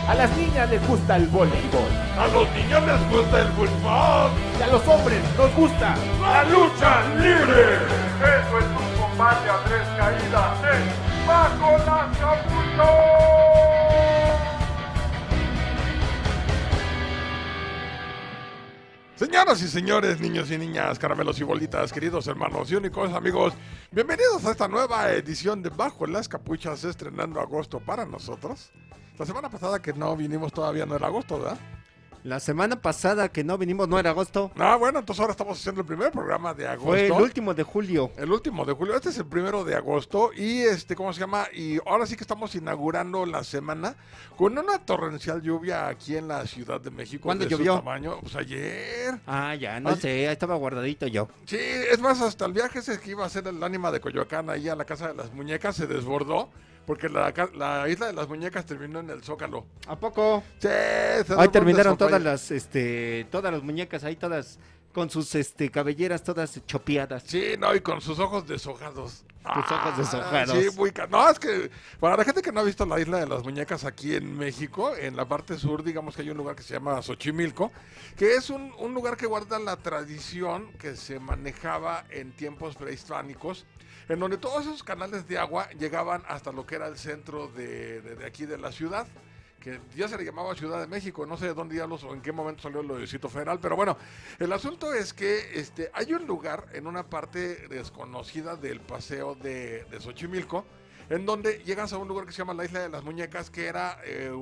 A las niñas les gusta el voleibol. A los niños les gusta el fútbol. Y a los hombres nos gusta la lucha libre. Eso es un combate a tres caídas en Bajo las Capuchas. Señoras y señores, niños y niñas, caramelos y bolitas, queridos hermanos y únicos amigos, bienvenidos a esta nueva edición de Bajo las Capuchas, estrenando agosto para nosotros. La semana pasada que no vinimos todavía no era agosto, ¿verdad? La semana pasada que no vinimos no era agosto. Ah, bueno, entonces ahora estamos haciendo el primer programa de agosto. Fue el último de julio. El último de julio, este es el 1 de agosto y ¿cómo se llama? Y ahora sí que estamos inaugurando la semana con una torrencial lluvia aquí en la Ciudad de México. ¿Cuándo de llovió? Su tamaño, pues ayer. Ah, ya, no sé, ahí estaba guardadito yo. Sí, es más, hasta el viaje ese que iba a ser el ánima de Coyoacán ahí a la Casa de las Muñecas se desbordó. Porque la Isla de las Muñecas terminó en el Zócalo. ¿A poco? Sí, ahí terminaron todas las muñecas ahí, todas con sus cabelleras todas chopeadas. Sí, no, y con sus ojos deshojados. Sus ojos deshojados. Sí, no, es que para la gente que no ha visto la Isla de las Muñecas aquí en México, en la parte sur, digamos que hay un lugar que se llama Xochimilco, que es un lugar que guarda la tradición que se manejaba en tiempos prehispánicos, en donde todos esos canales de agua llegaban hasta lo que era el centro de aquí de la ciudad, que ya se le llamaba Ciudad de México, no sé de dónde diablos o en qué momento salió lo de Distrito Federal, pero bueno, el asunto es que hay un lugar en una parte desconocida del paseo de Xochimilco, en donde llegas a un lugar que se llama la Isla de las Muñecas, que era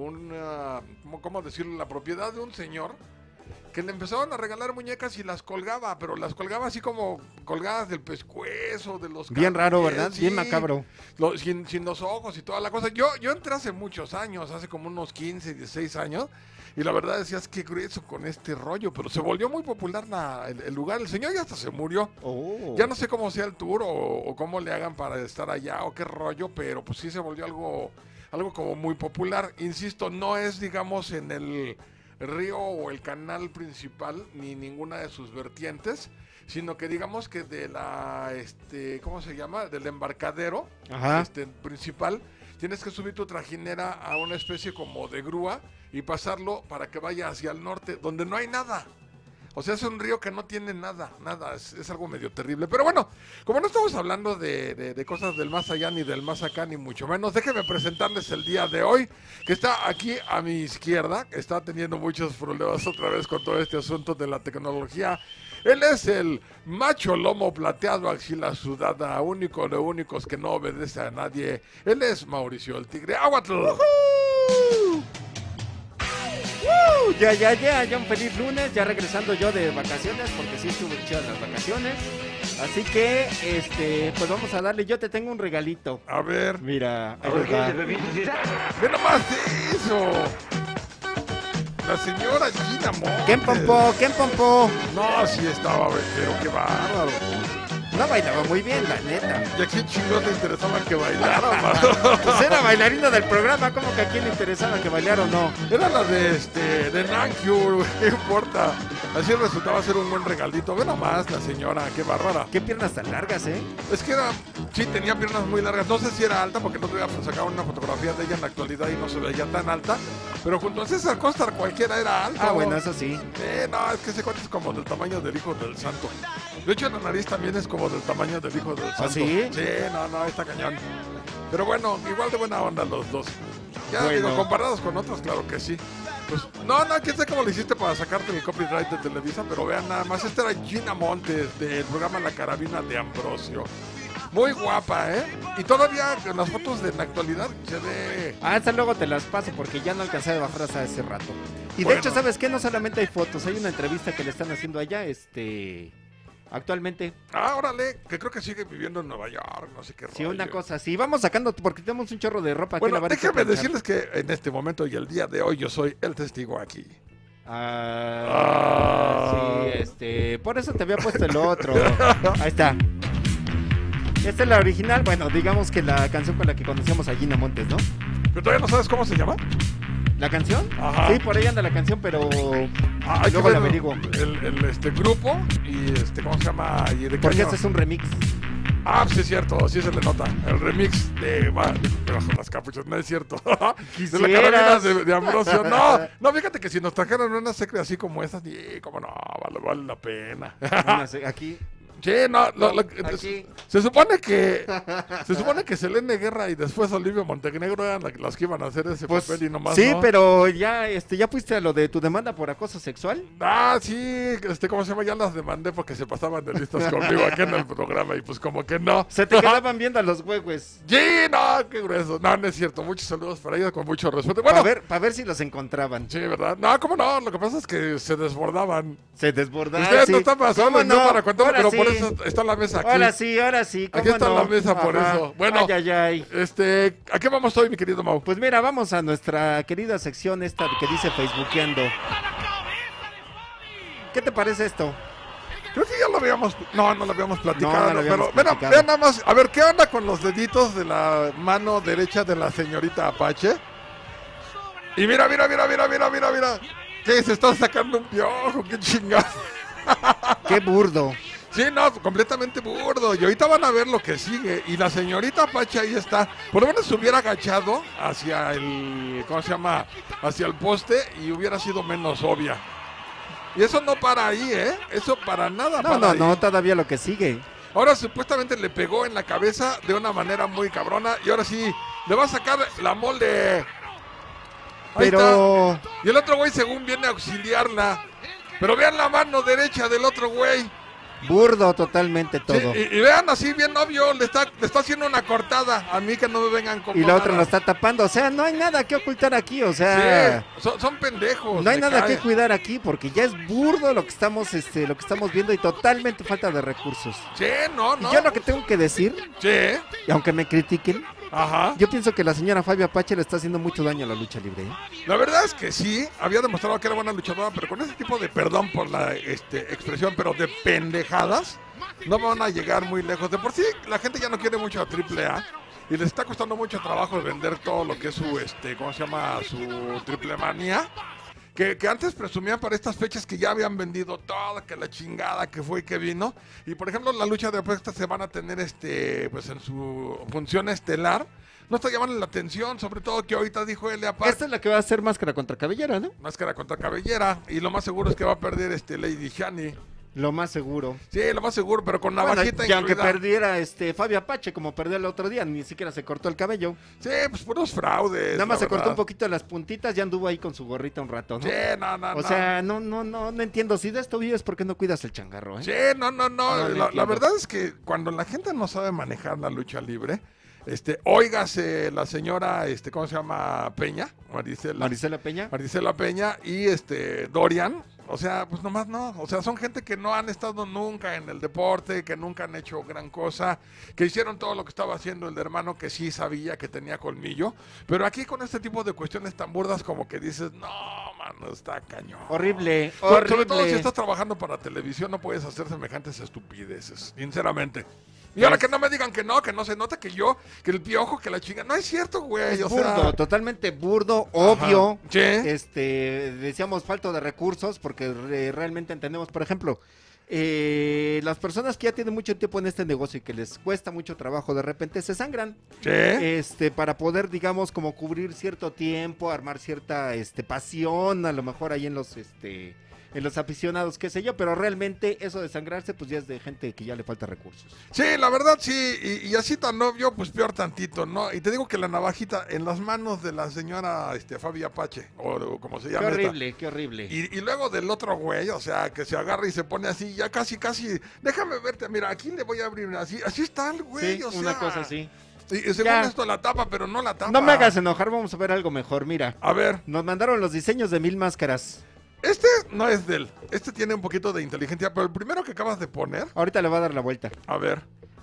¿cómo decirlo? La propiedad de un señor que le empezaban a regalar muñecas y las colgaba, pero las colgaba así como colgadas del pescuezo, de los bien raro, ¿verdad? Sí, bien macabro. Sin los ojos y toda la cosa. Yo entré hace muchos años, hace como unos 15, 16 años, y la verdad decías, qué grueso con este rollo, pero se volvió muy popular el lugar. El señor ya hasta se murió. Oh. Ya no sé cómo sea el tour o cómo le hagan para estar allá o qué rollo, pero pues sí se volvió algo como muy popular. Insisto, no es, digamos, en el río o el canal principal ni ninguna de sus vertientes, sino que digamos que de la ¿cómo se llama? Del embarcadero. Ajá. Principal, tienes que subir tu trajinera a una especie como de grúa y pasarlo para que vaya hacia el norte, donde no hay nada. O sea, es un río que no tiene nada, es algo medio terrible. Pero bueno, como no estamos hablando de cosas del más allá, ni del más acá, ni mucho menos, déjenme presentarles el día de hoy, que está aquí a mi izquierda, que está teniendo muchos problemas otra vez con todo este asunto de la tecnología. Él es el macho lomo plateado, axila sudada, único de únicos que no obedece a nadie. Él es Mauricio el Tigre Aguatl. Ya, un feliz lunes, ya regresando yo de vacaciones, porque sí estuve chidas las vacaciones. Así que, pues vamos a darle, yo te tengo un regalito. A ver. Mira, ahí está. ¡Ve nomás eso! La señora Gina Montes. ¿Quién pompó? No, sí estaba, pero qué bárbaro. No bailaba muy bien, la neta. ¿Y a quién chingón le interesaba que bailara, mano? Pues era bailarina del programa, ¿cómo que a quién le interesaba que bailara o no? Era la de Nankyu, ¿qué importa? Así resultaba ser un buen regalito. Ve nomás la señora, qué bárbara. Qué piernas tan largas, ¿eh? Es que sí, tenía piernas muy largas. No sé si era alta, porque no te voy a sacar una fotografía de ella en la actualidad y no se veía tan alta. Pero junto a César Costar cualquiera era alto. Ah, bueno, eso sí. No, es que ese cuate es como del tamaño del hijo del santo. De hecho, la nariz también es como del tamaño del hijo del santo. ¿Ah, sí? Sí, no, está cañón. Pero bueno, igual de buena onda los dos. Ya bueno, digo, comparados con otros, claro que sí. Pues, no, quién sabe cómo le hiciste para sacarte el copyright de Televisa, pero vean nada más, esta era Gina Montes del programa La Carabina de Ambrosio. Muy guapa, ¿eh? Y todavía en las fotos de la actualidad se ve... Esa luego te las paso porque ya no alcancé a bajar hasta ese rato. Y bueno, de hecho, ¿sabes qué? No solamente hay fotos, hay una entrevista que le están haciendo allá, actualmente. Órale, que creo que sigue viviendo en Nueva York, no sé qué rollo. Sí, una cosa así. Vamos sacando, porque tenemos un chorro de ropa bueno, que lavar. Déjenme decirles que en este momento y el día de hoy yo soy el testigo aquí. Sí, por eso te había puesto el otro. Ahí está. Esta es la original, bueno, digamos que la canción con la que conocíamos a Gina Montes, ¿no? ¿Pero todavía no sabes cómo se llama? ¿La canción? Ajá. Sí, por ahí anda la canción, pero hay luego que la ver averiguo. el grupo y ¿cómo se llama? ¿Y de qué Porque año? este es un remix. Ah, sí es cierto, sí se le nota. El remix de Bajo las Capuchas, no es cierto. De la carabina de Ambrosio. No, fíjate que si nos trajeran una secre así como esa, como no, vale la pena. Aquí. Sí, Aquí. se supone que Selene Guerra y después Olivia Montenegro eran las que iban a hacer ese papel y nomás sí, no. pero ya fuiste a lo de tu demanda por acoso sexual. Ah, sí, ¿cómo se llama? Ya las demandé porque se pasaban de listas conmigo aquí en el programa y pues como que no. Se te quedaban viendo a los huehues. Sí, no, qué grueso. No es cierto. Muchos saludos para ellos con mucho respeto. Bueno, para ver si los encontraban. Sí, ¿verdad? No, ¿cómo no? Lo que pasa es que se desbordaban. Ustedes sí. No están pasando, no para contarlo, pero sí. Por eso está la mesa aquí. Ahora sí. Aquí está la mesa por eso. Bueno, ay. ¿A qué vamos hoy, mi querido Mau? Pues mira, vamos a nuestra querida sección esta que dice Facebookeando. ¿Qué te parece esto? Creo que ya lo habíamos... No lo habíamos platicado. No, pero vean nada más. A ver, ¿qué onda con los deditos de la mano derecha de la señorita Apache? Y mira. ¿Qué? Se está sacando un piojo. ¡Qué chingado! ¡Qué burdo! Sí, no, completamente burdo. Y ahorita van a ver lo que sigue. Y la señorita Apache ahí está. Por lo menos se hubiera agachado hacia el... ¿Cómo se llama? Hacia el poste y hubiera sido menos obvia. Y eso no para ahí, ¿eh? Eso para nada. No, todavía lo que sigue. Ahora supuestamente le pegó en la cabeza de una manera muy cabrona. Y ahora sí, le va a sacar la molde. Ahí pero... está. Y el otro güey según viene a auxiliarla. Pero vean la mano derecha del otro güey. Burdo totalmente todo. Sí, y vean así bien obvio, le está haciendo una cortada. A mí que no me vengan con y la otra lo está tapando. O sea, no hay nada que ocultar aquí. O sea, sí, son pendejos. No hay nada que cuidar aquí porque ya es burdo lo que estamos viendo y totalmente falta de recursos. Sí, no. Y yo lo que tengo que decir, y aunque me critiquen, ajá, yo pienso que la señora Fabia Apache le está haciendo mucho daño a la lucha libre, ¿eh? La verdad es que sí, había demostrado que era buena luchadora, pero con ese tipo de, perdón por la expresión, pero de pendejadas, no van a llegar muy lejos. De por sí, la gente ya no quiere mucho a AAA y les está costando mucho trabajo vender todo lo que es su, ¿cómo se llama? Su triple manía. Que antes presumían para estas fechas que ya habían vendido todo, que la chingada que fue y que vino. Y por ejemplo, la lucha de apuestas se van a tener pues en su función estelar. No está llamando la atención, sobre todo que ahorita dijo Elia Park. Esta es la que va a ser máscara contra cabellera, ¿no? Máscara contra cabellera. Y lo más seguro es que va a perder Lady Shani. Lo más seguro. Sí, lo más seguro, pero con navajita y aunque perdiera Fabio Apache, como perdió el otro día, ni siquiera se cortó el cabello. Sí, pues puros fraudes. Nada más se cortó un poquito las puntitas, ya anduvo ahí con su gorrita un rato, ¿no? Sí, no. O sea, no entiendo. Si de esto vives, ¿por qué no cuidas el changarro, eh? Sí, no. La verdad es que cuando la gente no sabe manejar la lucha libre, óigase la señora, ¿cómo se llama? Peña, Marisela Peña y Dorian. O sea, pues nomás no. O sea, son gente que no han estado nunca en el deporte, que nunca han hecho gran cosa, que hicieron todo lo que estaba haciendo el hermano, que sí sabía que tenía colmillo. Pero aquí con este tipo de cuestiones tan burdas como que dices, no, mano, está cañón. Horrible. Sobre todo si estás trabajando para televisión, no puedes hacer semejantes estupideces, sinceramente. Y ahora que no me digan que no se nota que el piojo, que la chinga. No es cierto, güey. Es burdo, totalmente burdo, obvio. Sí. Decíamos falta de recursos porque realmente entendemos, por ejemplo, las personas que ya tienen mucho tiempo en este negocio y que les cuesta mucho trabajo, de repente se sangran. Sí. Para poder, digamos, como cubrir cierto tiempo, armar cierta pasión, a lo mejor ahí en los aficionados, qué sé yo, pero realmente eso de sangrarse pues ya es de gente que ya le falta recursos. Sí, la verdad sí, y así tan obvio, pues peor tantito, ¿no? Y te digo que la navajita en las manos de la señora Fabia Apache, o como se llama. Qué horrible. Y luego del otro güey, o sea, que se agarra y se pone así, ya casi, déjame verte, mira, aquí le voy a abrir, así está el güey, sí, o sea. una cosa así. Y según esto la tapa, pero no la tapa. No me hagas enojar, vamos a ver algo mejor, mira. A ver. Nos mandaron los diseños de 1000 máscaras. Este no es de él. Este tiene un poquito de inteligencia, pero el primero que acabas de poner. Ahorita le va a dar la vuelta. A ver.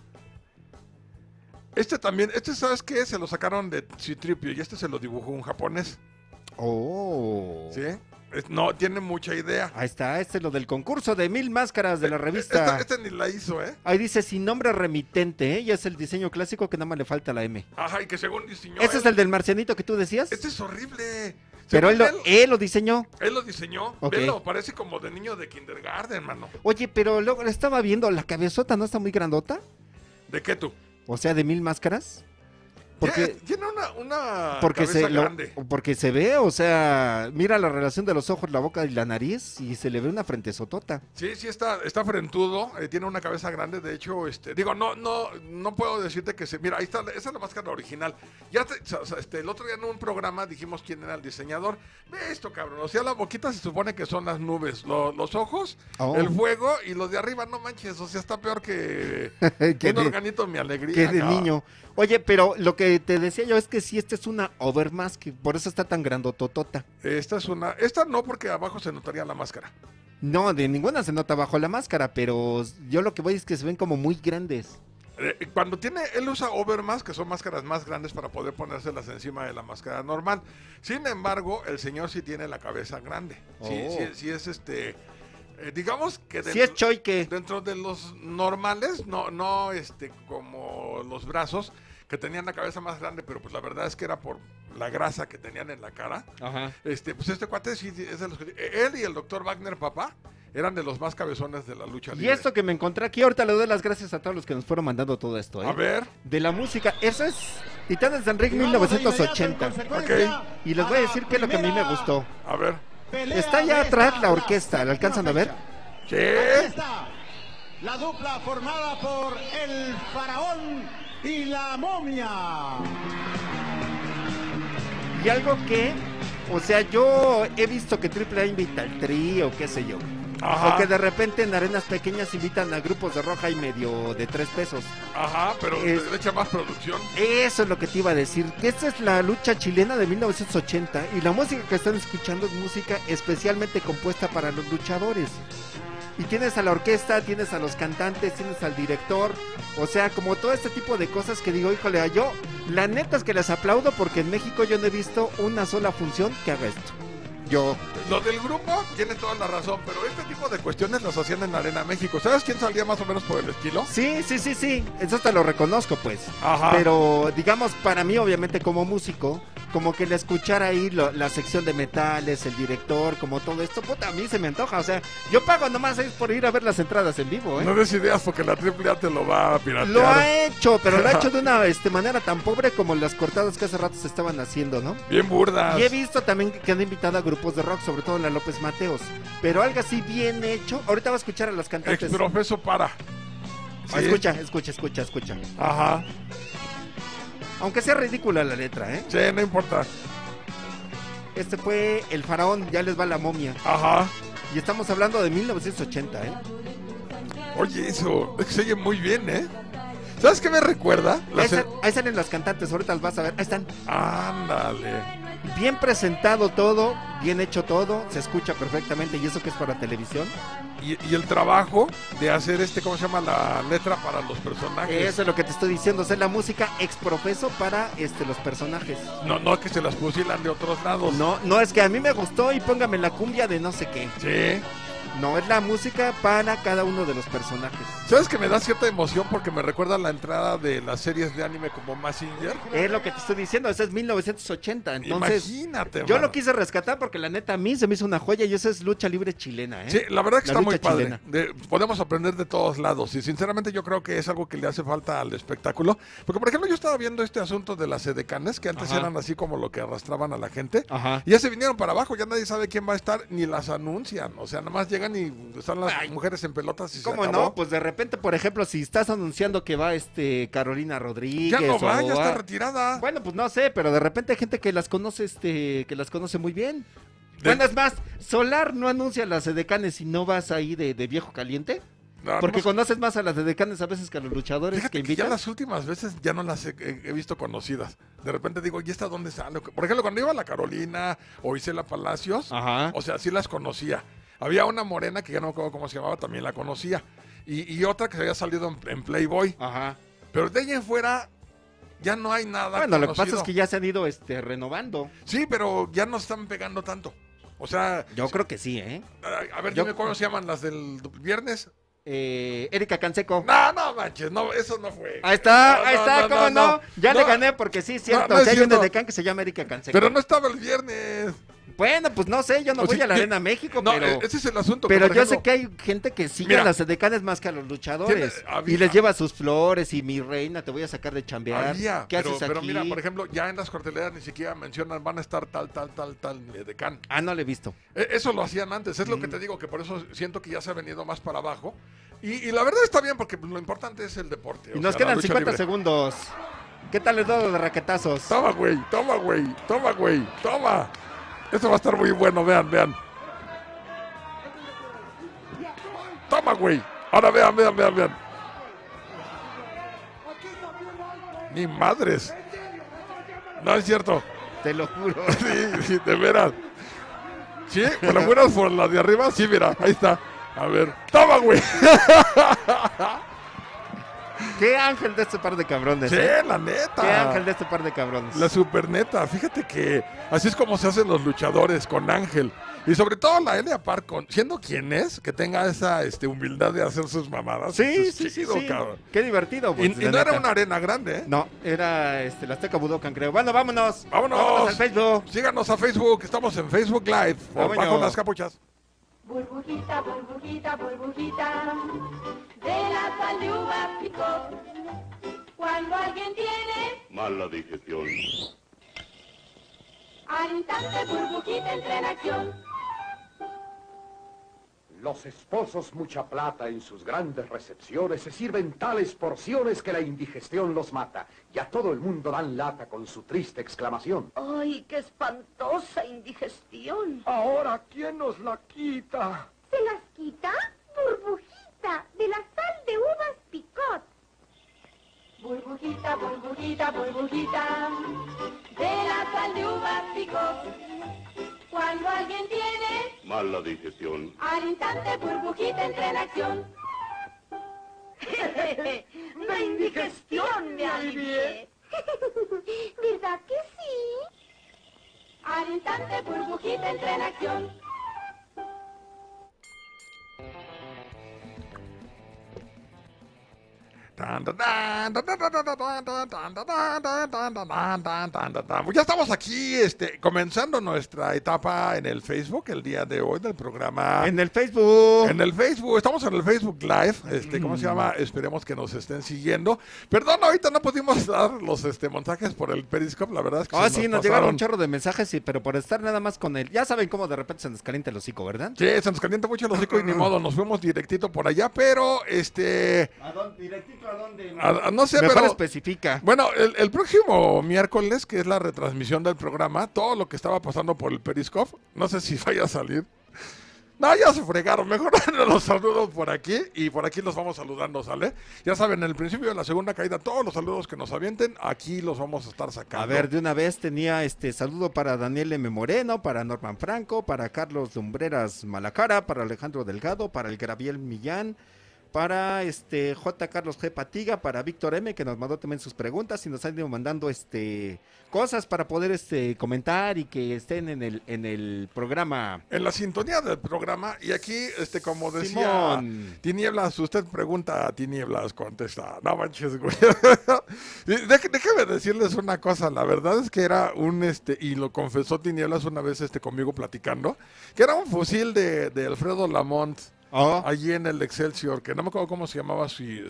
También, ¿sabes qué? Se lo sacaron de Citripio y se lo dibujó un japonés. Oh. ¿Sí? No tiene mucha idea. Ahí está, es lo del concurso de 1000 máscaras de la revista. Ni la hizo, ¿eh? Ahí dice sin nombre remitente, ¿eh? Y es el diseño clásico que nada más le falta la M. Ajá, y que según diseñó. ¿Ese es el del marcianito que tú decías? Este es horrible. Pero él lo diseñó. Él lo diseñó. Okay. Velo, parece como de niño de kindergarten, mano. Oye, pero luego le estaba viendo, la cabezota no está muy grandota. ¿De qué tú? O sea, de 1000 máscaras. Porque, Tiene una porque cabeza se lo- grande. porque se ve, o sea, mira la relación de los ojos, la boca y la nariz y se le ve una frente sotota. Sí, sí está frentudo, tiene una cabeza grande, de hecho, digo, no puedo decirte que mira, ahí está, esa es la máscara original. El otro día en un programa dijimos quién era el diseñador. Ve esto, cabrón, o sea, la boquita se supone que son las nubes, los ojos, Oh. el fuego y los de arriba, no manches, o sea, está peor que Que un de- organito mi alegría. Que de cabrón. niño. Oye, pero lo que te decía yo es que sí, esta es una overmask, por eso está tan grandototota. Esta no, porque abajo se notaría la máscara. No, de ninguna se nota bajo la máscara, pero yo lo que voy es que se ven como muy grandes. Cuando él usa overmask, que son máscaras más grandes para poder ponérselas encima de la máscara normal. Sin embargo, el señor sí tiene la cabeza grande. Sí, Oh. sí es digamos que Si es choique. dentro de los normales, no como los brazos, que tenían la cabeza más grande, pero pues la verdad es que era por la grasa que tenían en la cara. Ajá. Pues este cuate sí es de los que... Él y el doctor Wagner, papá, eran de los más cabezones de la lucha Y libre. esto que me encontré aquí, ahorita le doy las gracias a todos los que nos fueron mandando todo esto, ¿eh? A ver, De la música, eso es Titanes de Enrique 1980. ok, Y les voy a decir qué es lo que a mí me gustó. a ver. Está allá atrás la orquesta, ¿la alcanzan a ver? Sí. Aquí está la dupla formada por el faraón y la momia. Y algo que, o sea, yo he visto que AAA invita al Tri o qué sé yo. Ajá. O que de repente en arenas pequeñas invitan a grupos de roja y medio de 3 pesos. Ajá, pero Es- le echa más producción. Eso es lo que te iba a decir, que esta es la lucha chilena de 1980 y la música que están escuchando es música especialmente compuesta para los luchadores. Y tienes a la orquesta, tienes a los cantantes, tienes al director, o sea, como todo este tipo de cosas que digo, híjole, yo, la neta es que les aplaudo porque en México yo no he visto una sola función que haga esto. Yo, Lo del grupo tiene toda la razón, pero este tipo de cuestiones las hacían en Arena México. ¿Sabes quién salía más o menos por el estilo? sí, eso te lo reconozco pues. Ajá. Pero digamos, para mí obviamente como músico, como que el escuchar ahí la sección de metales, el director, como todo esto, puta, a mí se me antoja. O sea, yo pago nomás es por ir a ver las entradas en vivo, ¿eh? No des ideas porque la AAA te lo va a piratear. Lo ha hecho, pero lo ha hecho de una manera tan pobre como las cortadas que hace rato se estaban haciendo, ¿no? Bien burdas. Y he visto también que han invitado a grupos de rock, sobre todo la López Mateos. Pero algo así bien hecho. Ahorita va a escuchar a las cantantes. Exprofeso para. Ah, Sí. escucha. Ajá. Aunque sea ridícula la letra, ¿eh? Sí, no importa. Este fue El Faraón, ya les va la momia. Ajá. Y estamos hablando de 1980, ¿eh? Oye, eso es que se oye muy bien, ¿eh? ¿Sabes qué me recuerda? Ahí salen las cantantes, ahorita las vas a ver. Ahí están. Ándale. Bien presentado todo, bien hecho todo, se escucha perfectamente y eso que es para televisión. Y el trabajo de hacer ¿cómo se llama? La letra para los personajes. Eso es lo que te estoy diciendo, hacer la música exprofeso para los personajes. No que se las fusilan de otros lados. No es que a mí me gustó y póngame la cumbia de no sé qué. Sí. No, es la música para cada uno de los personajes. ¿Sabes que me da cierta emoción porque me recuerda la entrada de las series de anime como Mazinger? Es lo que te estoy diciendo, ese es 1980, entonces Imagínate, yo mano. lo quise rescatar porque la neta a mí se me hizo una joya y esa es lucha libre chilena, ¿eh? Sí, la verdad que La está muy lucha padre. chilena. Podemos aprender de todos lados y sinceramente yo creo que es algo que le hace falta al espectáculo. Porque por ejemplo yo estaba viendo este asunto de las edecanes que antes Ajá. eran así como lo que arrastraban a la gente. Ajá. Y ya se vinieron para abajo, ya nadie sabe quién va a estar ni las anuncian. O sea, nada más llegan y están las Ay, mujeres en pelotas y ¿Cómo se acabó. no? Pues de repente, por ejemplo, si estás anunciando que va Carolina Rodríguez. Ya no va, o ya está retirada. Bueno, pues no sé, pero de repente hay gente que las conoce, que las conoce muy bien. De- Bueno, es más, Solar no anuncia las edecanes si no vas ahí de viejo caliente. No, Porque no, conoces más a las edecanes a veces que a los luchadores fíjate que que ya invitan. las últimas veces ya no las he visto conocidas. De repente digo, ¿y esta dónde sale? Por ejemplo, cuando iba a la Carolina o Isela Palacios, Ajá. o sea, sí las conocía. Había una morena que ya no me acuerdo cómo se llamaba, también la conocía. Y otra que se había salido en Playboy. Ajá. Pero de ahí en fuera ya no hay nada Bueno, lo que pasa conocido. es que ya se han ido renovando. Sí, pero ya no están pegando tanto. O sea, Yo creo que sí, ¿eh? a ver, Yo- dime cómo se llaman las del viernes. Erika Canseco. No manches, no, eso no fue. Ahí está, No, ahí no, está, no, ¿cómo no, no? Ya no. le gané porque sí, es cierto. no es si hay un cierto. edecán que se llama Erika Canseco. Pero no estaba el viernes. Bueno, pues no sé, yo no O voy sea, a la yo- Arena México, No, pero... ese es el asunto. que, Pero por yo ejemplo, sé que hay gente que sigue Mira, a las edecanes más que a los luchadores. había- Y les lleva sus flores y mi reina, te voy a sacar de chambear. había, ¿Qué pero, haces aquí? pero mira, por ejemplo, ya en las carteleras ni siquiera mencionan van a estar tal edecán. Ah, no le he visto. Eso lo hacían antes, es lo que te digo, que por eso siento que ya se ha venido más para abajo. Y la verdad está bien, porque lo importante es el deporte. Y o nos sea, la quedan lucha 50 libre. segundos. ¿Qué tal les doy de raquetazos? Toma, güey, toma, güey, toma, güey, toma. Esto va a estar muy bueno, vean. Toma, güey. Ahora vean. Ni madres. No es cierto. Te lo juro. Sí, de veras. ¿Sí? ¿Me lo juras por la de arriba? Sí, mira, ahí está. A ver. ¡Toma, güey! Qué ángel de este par de cabrones. Sí, ¿eh? la neta. Qué ángel de este par de cabrones. La super neta. Fíjate que así es como se hacen los luchadores, con ángel. Y sobre todo la Elia Park, siendo quien es, que tenga esa humildad de hacer sus mamadas. Sí, Es sí, chido, sí. cabrón. Qué divertido. Y, Pues, y la no era neta. una arena grande, ¿eh? No, era la Azteca Budokan, creo. Bueno, vámonos. ¡Vámonos! al Facebook. Síganos a Facebook. Estamos en Facebook Live. Por Vámonos. Bajo las Capuchas. Burbujita, burbujita, burbujita, de la sal de uva picot. Cuando alguien tiene Mala digestión. al instante burbujita entra en acción. Los esposos mucha plata en sus grandes recepciones se sirven tales porciones que la indigestión los mata. Y a todo el mundo dan lata con su triste exclamación. ¡Ay, qué espantosa indigestión! Ahora, ¿quién nos la quita? ¿Se las quita? Burbujita, de la sal de uvas picot. Burbujita, burbujita, burbujita, de la sal de uvas picot. Cuando alguien tiene Mala digestión. al instante burbujita entra en acción. ¡La indigestión me alivié! ¿Verdad que sí? Al instante burbujita entra en acción. Ya estamos aquí comenzando nuestra etapa en el Facebook el día de hoy del programa. En el Facebook. En el Facebook, estamos en el Facebook Live, ¿cómo se llama? Esperemos que nos estén siguiendo. Perdón, ahorita no pudimos dar los mensajes por el Periscope, la verdad es que Ah, se sí, nos pasaron. llegaron un chorro de mensajes, sí, pero por estar nada más con él. Ya saben cómo de repente se nos calienta el hocico, ¿verdad? Sí, se nos calienta mucho el hocico y ni modo, nos fuimos directito por allá, pero ¿A dónde? ¿Directito a dónde? no sé, Mejor pero especifica. bueno, el próximo miércoles, que es la retransmisión del programa, todo lo que estaba pasando por el Periscope, no sé si vaya a salir. No, ya se fregaron, mejor los saludos por aquí y por aquí los vamos saludando, ¿sale? Ya saben, en el principio de la segunda caída, todos los saludos que nos avienten, aquí los vamos a estar sacando. A ver, de una vez tenía saludo para Daniel M. Moreno, para Norman Franco, para Carlos Lumbreras Malacara, para Alejandro Delgado, para el Graviel Millán, para J. Carlos G. Patiga, para Víctor M., que nos mandó también sus preguntas y nos han ido mandando cosas para poder comentar y que estén en el programa. En la sintonía del programa, y aquí, como decía Simón. Tinieblas, usted pregunta, Tinieblas contesta. No manches, güey. Déjeme decirles una cosa, la verdad es que era y lo confesó Tinieblas una vez conmigo platicando, que era un fusil de Alfredo Lamont, Oh. allí en el Excelsior, que no me acuerdo cómo se llamaba su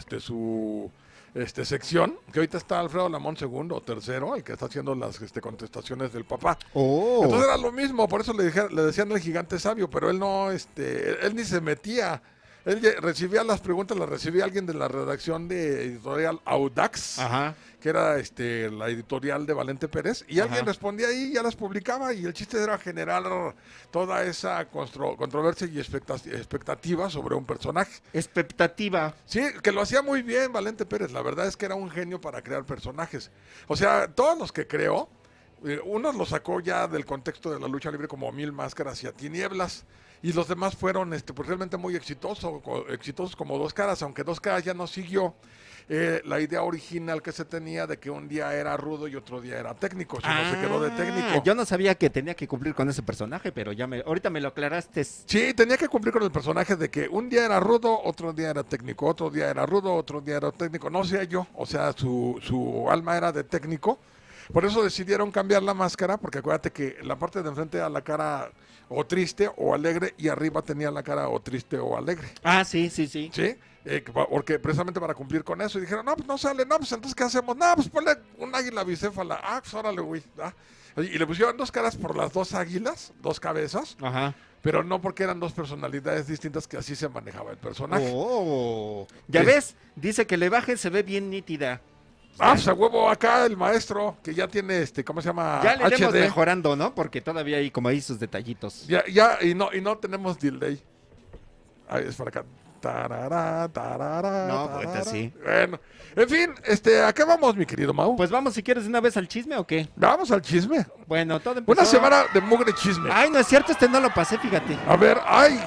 sección, que ahorita está Alfredo Lamont segundo o tercero, el que está haciendo las contestaciones del papá. Oh. Entonces era lo mismo, por eso le decían el gigante sabio, pero él no, él ni se metía. Él recibía las preguntas, las recibía alguien de la redacción de editorial Audax, Ajá. que era la editorial de Valente Pérez, y alguien Ajá. respondía ahí y ya las publicaba, y el chiste era generar toda esa controversia y expectativa sobre un personaje. Expectativa. Sí, que lo hacía muy bien Valente Pérez, la verdad es que era un genio para crear personajes. O sea, todos los que creó, unos los sacó ya del contexto de la lucha libre como Mil Máscaras y a Tinieblas, y los demás fueron pues realmente muy exitosos como Dos Caras, aunque Dos Caras ya no siguió la idea original que se tenía de que un día era rudo y otro día era técnico, sino se quedó de técnico. Yo no sabía que tenía que cumplir con ese personaje, pero ahorita me lo aclaraste. Sí, tenía que cumplir con el personaje de que un día era rudo, otro día era técnico, otro día era rudo, otro día era técnico, no sé yo, o sea, su alma era de técnico, Por eso decidieron cambiar la máscara, porque acuérdate que la parte de enfrente era la cara o triste o alegre y arriba tenía la cara o triste o alegre. Ah, sí, sí, sí. ¿Sí? Porque precisamente para cumplir con eso. Y dijeron, no, pues no sale, no, pues entonces ¿qué hacemos? No, pues ponle un águila bicéfala. Ah, pues órale, güey. Ah. Y le pusieron dos caras por las dos águilas, dos cabezas. Ajá. Pero no porque eran dos personalidades distintas, que así se manejaba el personaje. Oh, ya Sí. ves, dice que la imagen se ve bien nítida. Ah, pues a huevo acá el maestro, que ya tiene ¿cómo se llama? Ya le iremos HD. mejorando, ¿no? Porque todavía hay como ahí sus detallitos. Ya, y no tenemos delay. Ahí es para acá. Tarara, tarara, No, tarara. pues sí. Bueno, en fin, ¿a qué vamos, mi querido Mau? Pues vamos, si quieres, de una vez al chisme o qué. Vamos al chisme. Bueno, todo empezó... Una semana de mugre chisme. Ay, no es cierto, no lo pasé, fíjate. A ver, ay.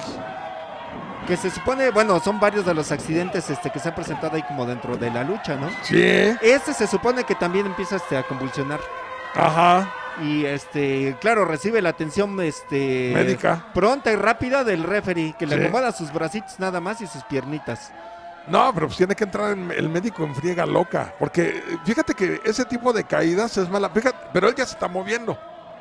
Que se supone, bueno, son varios de los accidentes que se han presentado ahí como dentro de la lucha, ¿no? Sí. Se supone que también empieza a convulsionar. Ajá. Y claro, recibe la atención médica pronta y rápida del referee, que le Sí. acomoda sus bracitos nada más y sus piernitas. No, pero pues tiene que entrar el médico en friega loca. Porque fíjate que ese tipo de caídas es mala. Fíjate, pero él ya se está moviendo.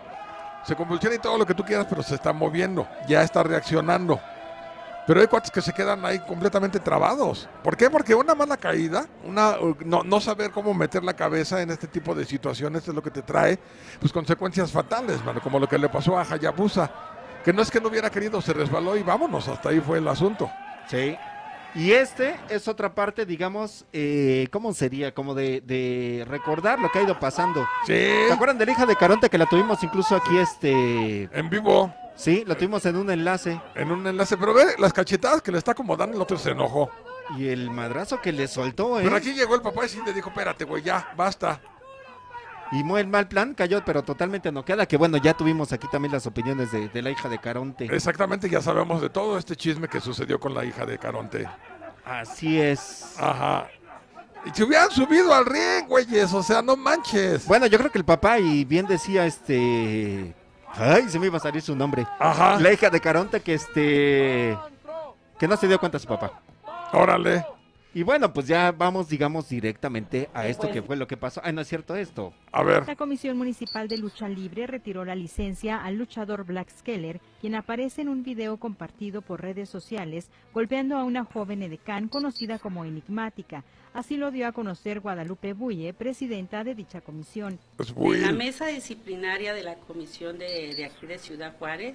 Se convulsiona y todo lo que tú quieras, pero se está moviendo. Ya está reaccionando. Pero hay cuates que se quedan ahí completamente trabados. ¿Por qué? Porque una mala caída, no saber cómo meter la cabeza en este tipo de situaciones es lo que te trae pues consecuencias fatales, mano, como lo que le pasó a Hayabusa, que no es que no hubiera querido, se resbaló y vámonos, hasta ahí fue el asunto. Sí. Y es otra parte, digamos, ¿cómo sería? Como de recordar lo que ha ido pasando. Sí. ¿Se acuerdan de la hija de Caronte que la tuvimos incluso aquí en vivo? Sí, la tuvimos en un enlace. Pero ve las cachetadas que le está acomodando, el otro se enojó. Y el madrazo que le soltó, Pero aquí llegó el papá y sí le dijo, espérate, güey, ya, basta. Y muy mal plan, cayó, pero totalmente noqueada, que bueno, ya tuvimos aquí también las opiniones de la hija de Caronte. Exactamente, ya sabemos de todo este chisme que sucedió con la hija de Caronte. Así es. Ajá. Y se hubieran subido al ring, güeyes, o sea, no manches. Bueno, yo creo que el papá, y bien decía ay, se me iba a salir su nombre. Ajá. La hija de Caronte que que no se dio cuenta su papá. Órale. Y bueno, pues ya vamos, digamos, directamente a esto que fue lo que pasó. Ay, no es cierto esto. A ver. La Comisión Municipal de Lucha Libre retiró la licencia al luchador Black Skeller, quien aparece en un video compartido por redes sociales golpeando a una joven edecán conocida como Enigmática. Así lo dio a conocer Guadalupe Buye, presidenta de dicha comisión. De la mesa disciplinaria de la comisión de aquí de Ciudad Juárez,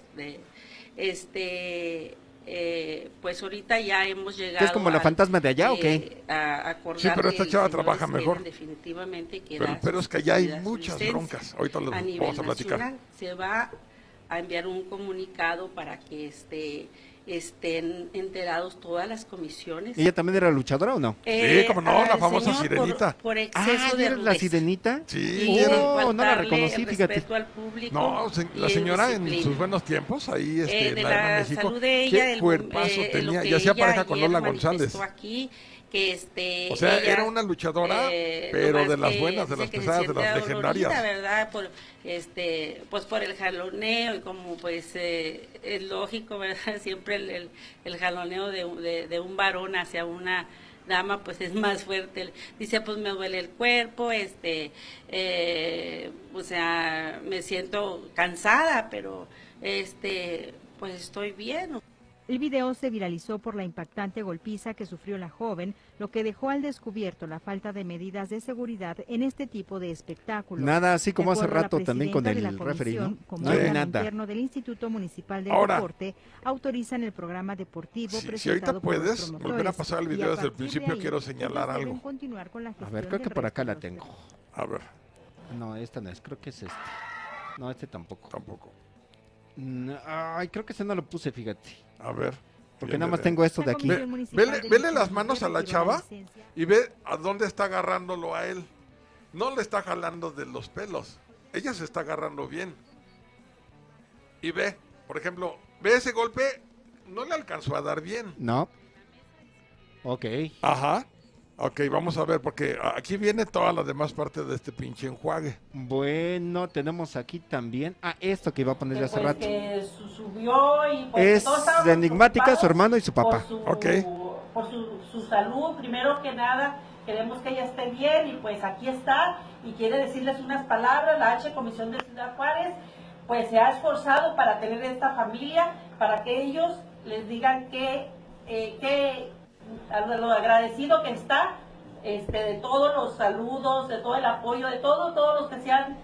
pues ahorita ya hemos llegado. ¿Qué es como la fantasma de allá o qué? A acordar sí, pero esta chava que trabaja mejor. Definitivamente pero es que allá hay muchas broncas. Ahorita les vamos a platicar. Nacional. Se va a enviar un comunicado para que estén enterados todas las comisiones. ¿Ella también era luchadora o no? Sí, como no, la famosa Sirenita. Por exceso de ¿era la Sirenita? Sí, no la reconocí, fíjate. Al público no, la señora en sus buenos tiempos, ahí en la Arena México, salud de ella, qué cuerpazo tenía, y hacía pareja con Lola González. Aquí, o sea, ella, era una luchadora, pero de las buenas, de las pesadas, de las legendarias. ¿Verdad? Pues por el jaloneo, y como pues es lógico, ¿verdad? Siempre el jaloneo de un varón hacia una dama pues es más fuerte. Dice, pues me duele el cuerpo, o sea, me siento cansada, pero pues estoy bien. El video se viralizó por la impactante golpiza que sufrió la joven, lo que dejó al descubierto la falta de medidas de seguridad en este tipo de espectáculos. Nada, así como hace De acuerdo a la rato también con presidenta el de la referee, ¿no? Como No hay órgano nada. interno del Instituto Municipal del Ahora, Deporte, autorizan el programa deportivo si ahorita presentado por los puedes, promotores, volver a pasar el y video a desde el partir de principio, ahí, quiero ellos señalar deben algo. continuar con la A ver, gestión creo que del por acá resto la de los tengo. A ver. No, esta no es, creo que es este. No, este tampoco. Tampoco. Ay, creo que ese no lo puse, fíjate. A ver. Porque nada más tengo esto de aquí. Vele las manos a la chava y ve a dónde está agarrándolo a él. No le está jalando de los pelos. Ella se está agarrando bien. Y ve, por ejemplo, ve ese golpe, no le alcanzó a dar bien. No. Ok. Ajá. Ok, vamos a ver, porque aquí viene toda la demás parte de este pinche enjuague. Bueno, tenemos aquí también. Esto que iba a poner hace rato. Que subió y pues, Es de Enigmática, su hermano y su papá. Por su salud, primero que nada, queremos que ella esté bien y pues aquí está y quiere decirles unas palabras. La H Comisión de Ciudad Juárez pues se ha esforzado para tener esta familia, para que ellos les digan que lo agradecido que está de todos los saludos, de todo el apoyo, de todos los que se han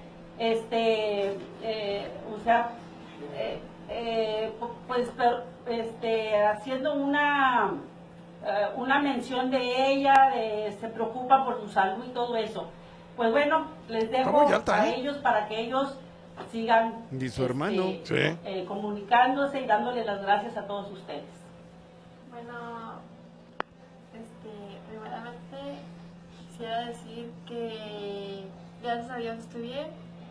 haciendo una mención de ella, se preocupa por su salud y todo eso. Pues bueno, les dejo a ellos para que ellos sigan y su hermano comunicándose y dándole las gracias a todos ustedes. Bueno, primeramente quisiera decir que gracias a Dios estoy bien.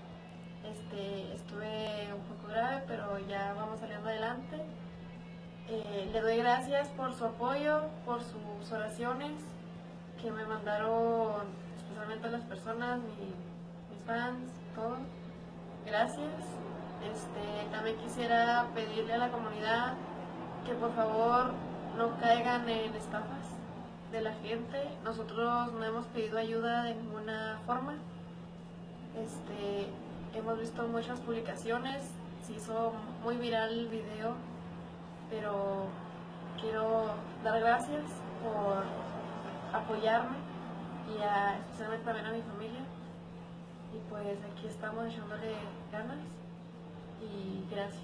Estuve un poco grave, pero ya vamos saliendo adelante. Le doy gracias por su apoyo, por sus oraciones que me mandaron, especialmente las personas, mis fans, todo. Gracias. También quisiera pedirle a la comunidad que por favor no caigan en estafas de la gente. Nosotros no hemos pedido ayuda de ninguna forma. Hemos visto muchas publicaciones, se hizo muy viral el video, pero quiero dar gracias por apoyarme y especialmente también a mi familia. Y pues aquí estamos echándole ganas y gracias.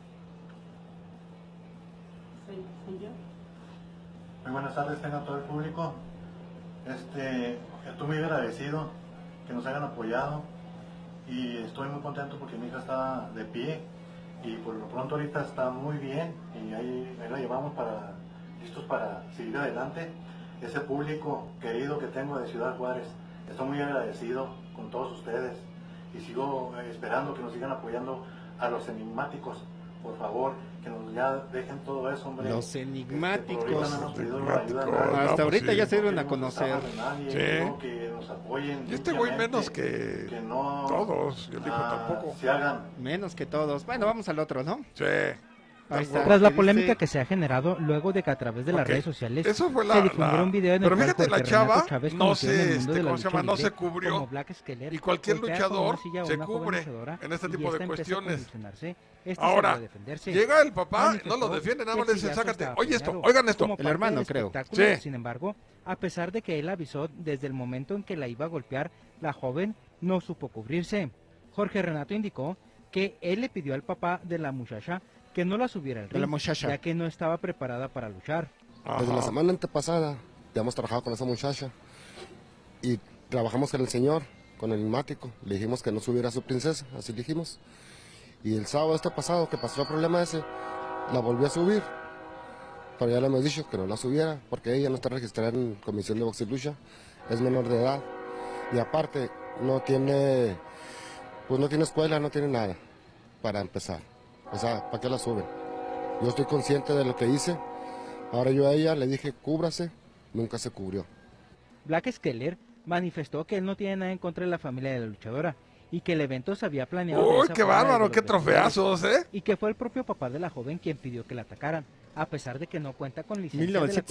Muy buenas tardes, tengan todo el público. Estoy muy agradecido que nos hayan apoyado y estoy muy contento porque mi hija está de pie y por lo pronto ahorita está muy bien y ahí la llevamos listos para seguir adelante. Ese público querido que tengo de Ciudad Juárez, estoy muy agradecido con todos ustedes y sigo esperando que nos sigan apoyando a los enigmáticos, por favor, que nos ya dejen todo eso, hombre. Los enigmáticos. Hasta ahorita ya se dieron a conocer. Que nos apoyen. Y este güey menos que no, todos, yo digo tampoco. Se hagan. Menos que todos. Bueno, vamos al otro, ¿no? Sí. Tras la polémica que se ha generado luego de que a través de las redes sociales se difundiera un video en el pero cual fíjate, la chava no se, no se cubrió y cualquier luchador se cubre en este tipo de cuestiones. Ahora, llega el papá, no lo defiende, nada más le dice, sácate, oigan esto. El hermano, creo. Sí. Sin embargo, a pesar de que él avisó desde el momento en que la iba a golpear, la joven no supo cubrirse. Jorge Renato indicó que él le pidió al papá de la muchacha que no la subiera al ring, ya que no estaba preparada para luchar. Desde la semana antepasada ya hemos trabajado con esa muchacha y trabajamos con el señor, con el enigmático. Le dijimos que no subiera a su princesa, así le dijimos. Y el sábado pasado que pasó el problema ese, la volvió a subir, pero ya le hemos dicho que no la subiera porque ella no está registrada en Comisión de Box y Lucha, es menor de edad y aparte no tiene escuela, no tiene nada para empezar. O sea, ¿para qué la suben? Yo estoy consciente de lo que hice. Ahora yo a ella le dije, cúbrase, nunca se cubrió. Black Skeller manifestó que él no tiene nada en contra de la familia de la luchadora y que el evento se había planeado. ¡Uy, qué bárbaro! ¡Qué trofeazos, Y que fue el propio papá de la joven quien pidió que la atacaran, a pesar de que no cuenta con licencia.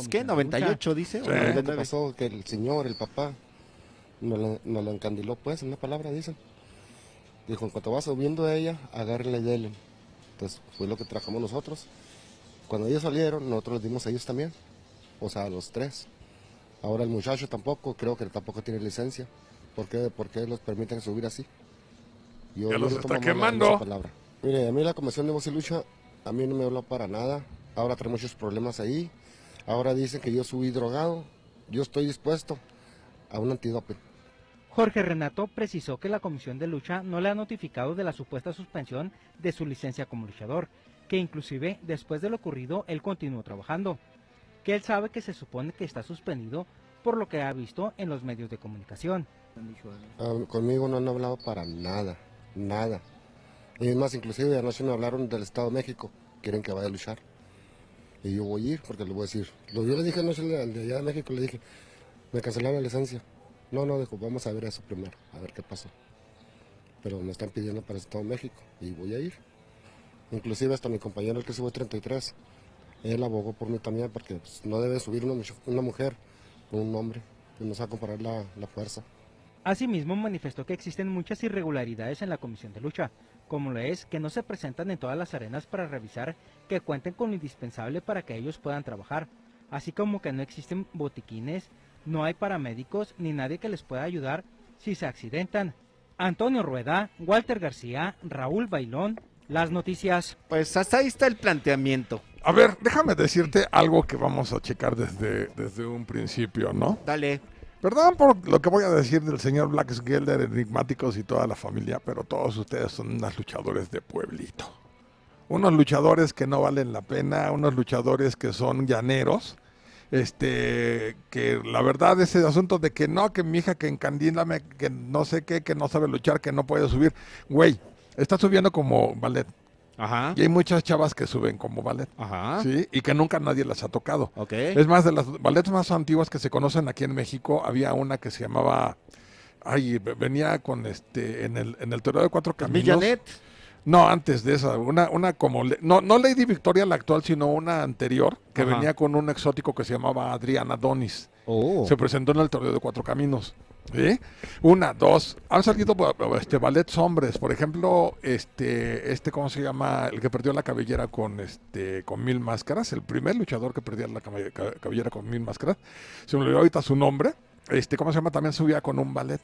1998 dice. Sí. Lo que pasó que el señor, el papá, nos lo encandiló, pues, en una palabra dicen. Dijo, en cuanto va subiendo a ella, agárrenle y denle. Entonces fue lo que trabajamos nosotros. Cuando ellos salieron, nosotros les dimos a ellos también, o sea, a los tres. Ahora el muchacho tampoco, creo que tampoco tiene licencia. ¿Por qué los permiten subir así? Ya los está quemando. Mire, a mí la Comisión de Box y Lucha, a mí no me habló para nada. Ahora trae muchos problemas ahí. Ahora dicen que yo subí drogado. Yo estoy dispuesto a un antidoping. Jorge Renato precisó que la Comisión de Lucha no le ha notificado de la supuesta suspensión de su licencia como luchador, que inclusive después de lo ocurrido él continuó trabajando, que él sabe que se supone que está suspendido por lo que ha visto en los medios de comunicación. Conmigo no han hablado para nada, nada. Y es más, inclusive anoche me hablaron del Estado de México, quieren que vaya a luchar. Y yo voy a ir, porque les voy a decir. Yo le dije anoche al de allá de México, le dije, me cancelaron la licencia. No, dijo, vamos a ver eso primero, a ver qué pasó. Pero me están pidiendo para el Estado de México y voy a ir. Inclusive hasta mi compañero, el que sube 33, él abogó por mí también, porque pues, no debe subir una mujer con un hombre. nos va a comparar la fuerza. Asimismo, manifestó que existen muchas irregularidades en la comisión de lucha, como lo es que no se presentan en todas las arenas para revisar que cuenten con lo indispensable para que ellos puedan trabajar, así como que no existen botiquines, no hay paramédicos ni nadie que les pueda ayudar si se accidentan. Antonio Rueda, Walter García, Raúl Bailón, Las Noticias. Pues hasta ahí está el planteamiento. A ver, déjame decirte algo que vamos a checar desde un principio, ¿no? Dale. Perdón por lo que voy a decir del señor Blackskelder, Enigmáticos y toda la familia, pero todos ustedes son unos luchadores de pueblito. Unos luchadores que no valen la pena, unos luchadores que son llaneros. Que la verdad ese asunto de que no, que mi hija que encandílame, que no sé qué, que no sabe luchar, que no puede subir. Güey, está subiendo como ballet. Ajá. Y hay muchas chavas que suben como ballet. Ajá. ¿Sí? Y que nunca nadie las ha tocado. Ok. Es más, de las ballets más antiguas que se conocen aquí en México, había una que se llamaba... Ay, venía con en el Toreo de Cuatro Caminos. ¿Millanet? No, antes de esa, una como, no Lady Victoria la actual, sino una anterior, que Ajá. venía con un exótico que se llamaba Adriana Donis. Oh. Se presentó en el Torneo de Cuatro Caminos. ¿Sí? Una, dos, han salido ballets hombres, por ejemplo, ¿cómo se llama? El que perdió la cabellera con 1000 máscaras, el primer luchador que perdía la cabellera con 1000 máscaras, se me olvidó ahorita su nombre, ¿cómo se llama? También subía con un ballet.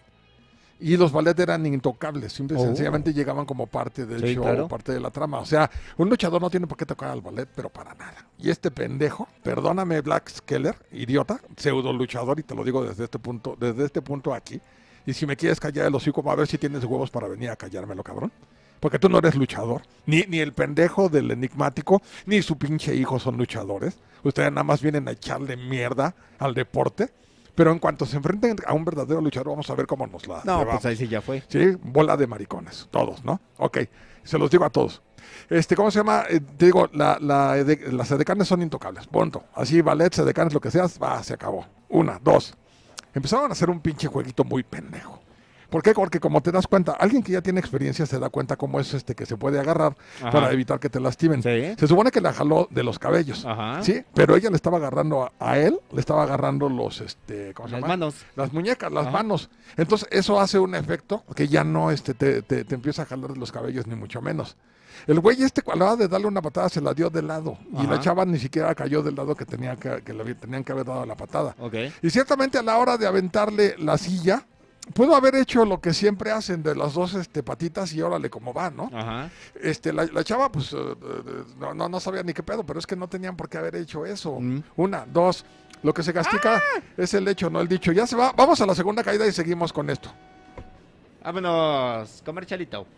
Y los ballets eran intocables, simple y sencillamente llegaban como parte del show, claro. parte de la trama. O sea, un luchador no tiene por qué tocar al ballet, pero para nada. Y este pendejo, perdóname Blackskelder, idiota, pseudo luchador, y te lo digo desde este punto aquí. Y si me quieres callar el hocico, a ver si tienes huevos para venir a callármelo, cabrón. Porque tú no eres luchador, ni el pendejo del enigmático, ni su pinche hijo son luchadores. Ustedes nada más vienen a echarle mierda al deporte. Pero en cuanto se enfrenten a un verdadero luchador, vamos a ver cómo nos la No, llevamos. pues ahí sí ya fue. Sí, bola de maricones, todos, ¿no? Ok, se los digo a todos. ¿Cómo se llama? Te digo, las edecanes son intocables, punto. Así, ballet, edecanes, lo que seas, se acabó. Una, dos. Empezaron a hacer un pinche jueguito muy pendejo. ¿Por qué? Porque como te das cuenta, alguien que ya tiene experiencia se da cuenta cómo es que se puede agarrar para evitar que te lastimen. ¿Sí? Se supone que la jaló de los cabellos, Ajá. ¿sí? Pero ella le estaba agarrando a él, le estaba agarrando ¿cómo se llama? manos. Las muñecas, las manos. Entonces eso hace un efecto que ya no te empieza a jalar de los cabellos ni mucho menos. El güey a la hora de darle una patada se la dio de lado. Y la chava ni siquiera cayó del lado que tenían que haber dado la patada. Okay. Y ciertamente a la hora de aventarle la silla, pudo haber hecho lo que siempre hacen de las dos patitas y órale cómo va, ¿no? Ajá. La chava pues no sabía ni qué pedo, pero es que no tenían por qué haber hecho eso. Una, dos, lo que se castiga es el hecho, no el dicho. Ya se va, vamos a la segunda caída y seguimos con esto. Vámonos, comercialito.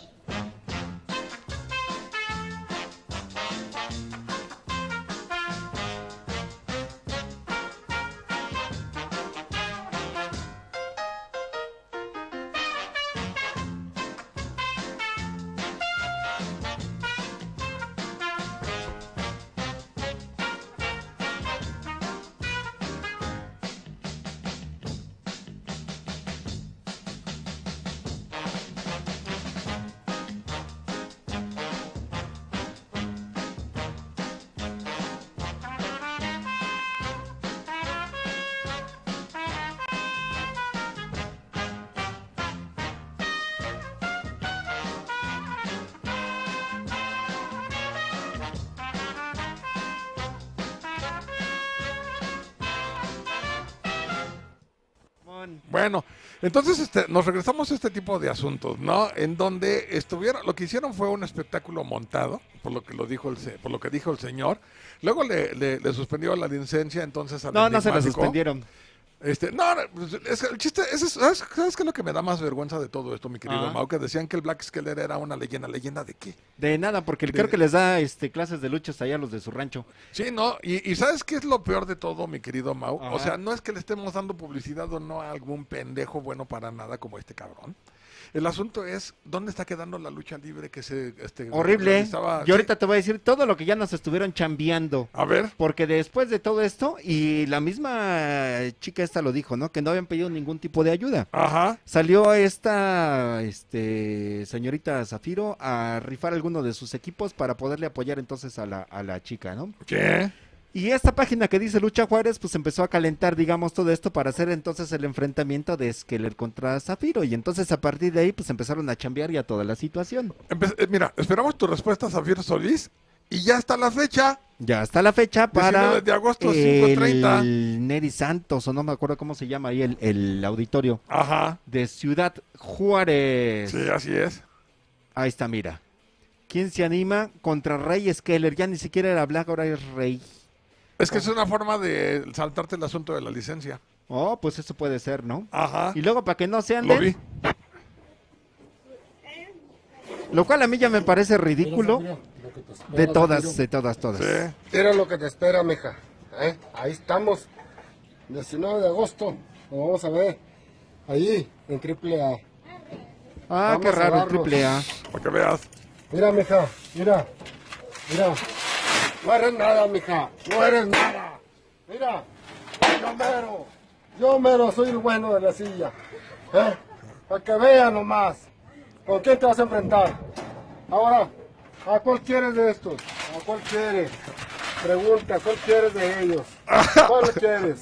Bueno, entonces nos regresamos a este tipo de asuntos, ¿no? En donde lo que hicieron fue un espectáculo montado, por lo que dijo el señor. Luego le suspendió la licencia, entonces al No se la enigmático. suspendieron. El chiste, ¿sabes qué es lo que me da más vergüenza de todo esto, mi querido Mau? Que decían que el Blackskelder era una leyenda. ¿Leyenda de qué? De nada, porque creo que les da clases de luchas allá a los de su rancho. Sí, ¿no? Y ¿sabes qué es lo peor de todo, mi querido Mau? Ajá. O sea, no es que le estemos dando publicidad o no a algún pendejo bueno para nada como este cabrón. El asunto es, ¿dónde está quedando la lucha libre que se... Horrible. Yo ahorita te voy a decir todo lo que ya nos estuvieron chambeando. A ver. Porque después de todo esto, y la misma chica esta lo dijo, ¿no? Que no habían pedido ningún tipo de ayuda. Ajá. Salió esta señorita Zafiro a rifar alguno de sus equipos para poderle apoyar entonces a la chica, ¿no? ¿Qué? Y esta página que dice Lucha Juárez, pues empezó a calentar, digamos, todo esto para hacer entonces el enfrentamiento de Skeller contra Zafiro. Y entonces a partir de ahí, pues empezaron a chambear ya toda la situación. Mira, esperamos tu respuesta, Zafiro Solís. Y ya está la fecha. Ya está la fecha para 19 de agosto, 5:30. el Neri Santos, o no me acuerdo cómo se llama ahí el auditorio. Ajá. De Ciudad Juárez. Sí, así es. Ahí está, mira. ¿Quién se anima contra Rey Skeller? Ya ni siquiera era Black, ahora es Rey. Es que es una forma de saltarte el asunto de la licencia. Oh, pues eso puede ser, ¿no? Ajá. Y luego para que no sean Lo vi. Lo cual a mí ya me parece ridículo. De todas. Sí. Mira lo que te espera, mija. Ahí estamos. 19 de agosto. Lo vamos a ver. Ahí, en AAA. Ah, Vamos qué raro, a darnos. AAA. Para que veas. Mira, mija. Mira. No eres nada, mija. No eres nada. Mira. Yo mero soy el bueno de la silla. Para que vean nomás. ¿Con quién te vas a enfrentar? Ahora, ¿a cuál quieres de estos? ¿A cuál quieres? Pregunta, ¿cuál quieres de ellos? ¿Cuál quieres?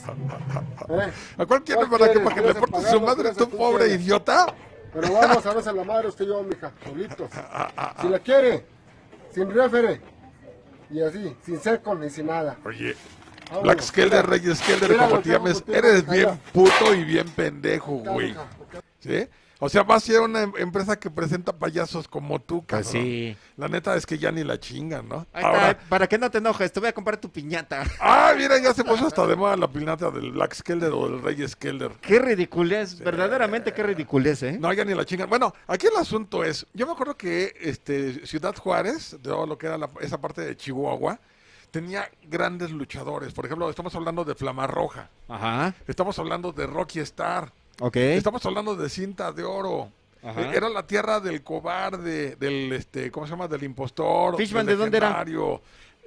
¿A cuál quieres para que le portes su madre tu pobre idiota? Pero vamos a darse la madre usted y yo, mija, solitos. Si la quiere, sin refere. Y así, sin seco ni sin nada. Oye, Vámonos. Black Skeller, Rey Skeller, Mira, como te llames, eres bien puto y bien pendejo, güey. ¿Sí? O sea, vas a ser una empresa que presenta payasos como tú, cabrón. Pues sí. La neta es que ya ni la chingan, ¿no? Ahí está, para que no te enojes, te voy a comprar tu piñata. Ah, mira, ya se puso hasta de moda la piñata del Black Skeller o del Rey Skeller. Qué ridiculez, verdaderamente qué ridiculez, ¿eh? No, ya ni la chingan. Bueno, aquí el asunto es, yo me acuerdo que Ciudad Juárez, de todo lo que era esa parte de Chihuahua, tenía grandes luchadores. Por ejemplo, estamos hablando de Flamarroja. Ajá. Estamos hablando de Rocky Star. Ok. Estamos hablando de Cinta de Oro. Ajá. Era la tierra del cobarde, del ¿cómo se llama? Del impostor. Fishman, del ¿de dónde era? legendario.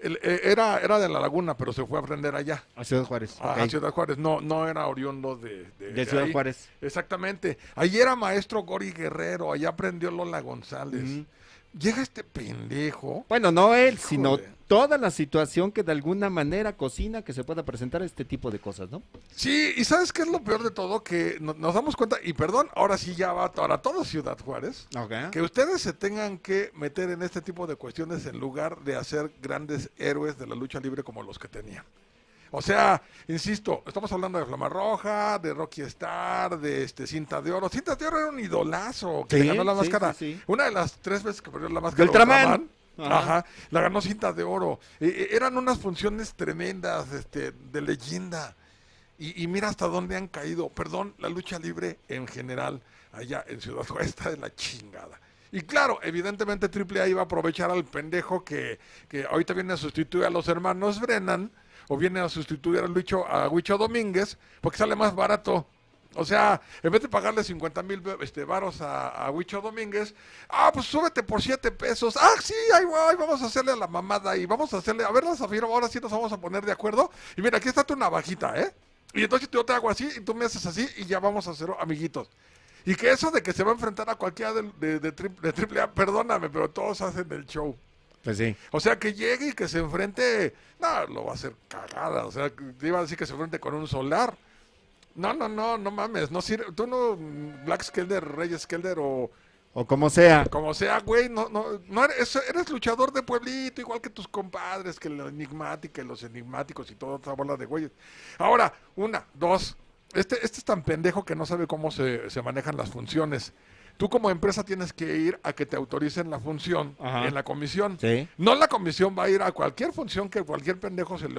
Era de La Laguna, pero se fue a aprender allá. A Ciudad Juárez. A Ciudad Juárez. No era oriundo de Ciudad ahí. Juárez. Exactamente. Ahí era maestro Gori Guerrero, allá aprendió Lola González. Llega este pendejo. Bueno, no él, sino toda la situación que de alguna manera cocina que se pueda presentar este tipo de cosas, ¿no? Sí, y ¿sabes qué es lo peor de todo? Que nos damos cuenta, y perdón, ahora sí ya va para todo Ciudad Juárez, que ustedes se tengan que meter en este tipo de cuestiones en lugar de hacer grandes héroes de la lucha libre como los que tenían. O sea, insisto, estamos hablando de Flamarroja, de Rocky Star, de Cinta de Oro. Cinta de Oro era un idolazo que le ganó la máscara. Sí. Una de las 3 veces que perdió la máscara. Ultraman. Ajá, la ganó Cinta de Oro. Eran unas funciones tremendas, de leyenda. Y mira hasta dónde han caído. Perdón, la lucha libre en general, allá en Ciudad Juárez, está de la chingada. Y claro, evidentemente AAA iba a aprovechar al pendejo que ahorita viene a sustituir a los hermanos Brennan, o viene a sustituir a Huicho Domínguez, porque sale más barato. O sea, en vez de pagarle 50,000 varos a Huicho Domínguez, pues súbete por 7 pesos. Sí, ahí vamos a hacerle a la mamada y vamos a hacerle, a ver, la Zafiro, ahora sí nos vamos a poner de acuerdo. Y mira, aquí está tu navajita, Y entonces yo te hago así y tú me haces así y ya vamos a ser amiguitos. Y que eso de que se va a enfrentar a cualquiera de AAA, perdóname, pero todos hacen el show. Pues sí. O sea, que llegue y que se enfrente, no, lo va a hacer cagada. O sea, te iba a decir que se enfrente con un solar. No mames, no sirve. Tú no, Black Skelder, Rey Skelder o como sea. Como sea, güey, no eres luchador de pueblito, igual que tus compadres, que la enigmática y los enigmáticos y toda esa bola de güeyes. Ahora, 1, 2, este es tan pendejo que no sabe cómo se manejan las funciones. Tú como empresa tienes que ir a que te autoricen la función en la comisión. Sí. No la comisión va a ir a cualquier función que cualquier pendejo se le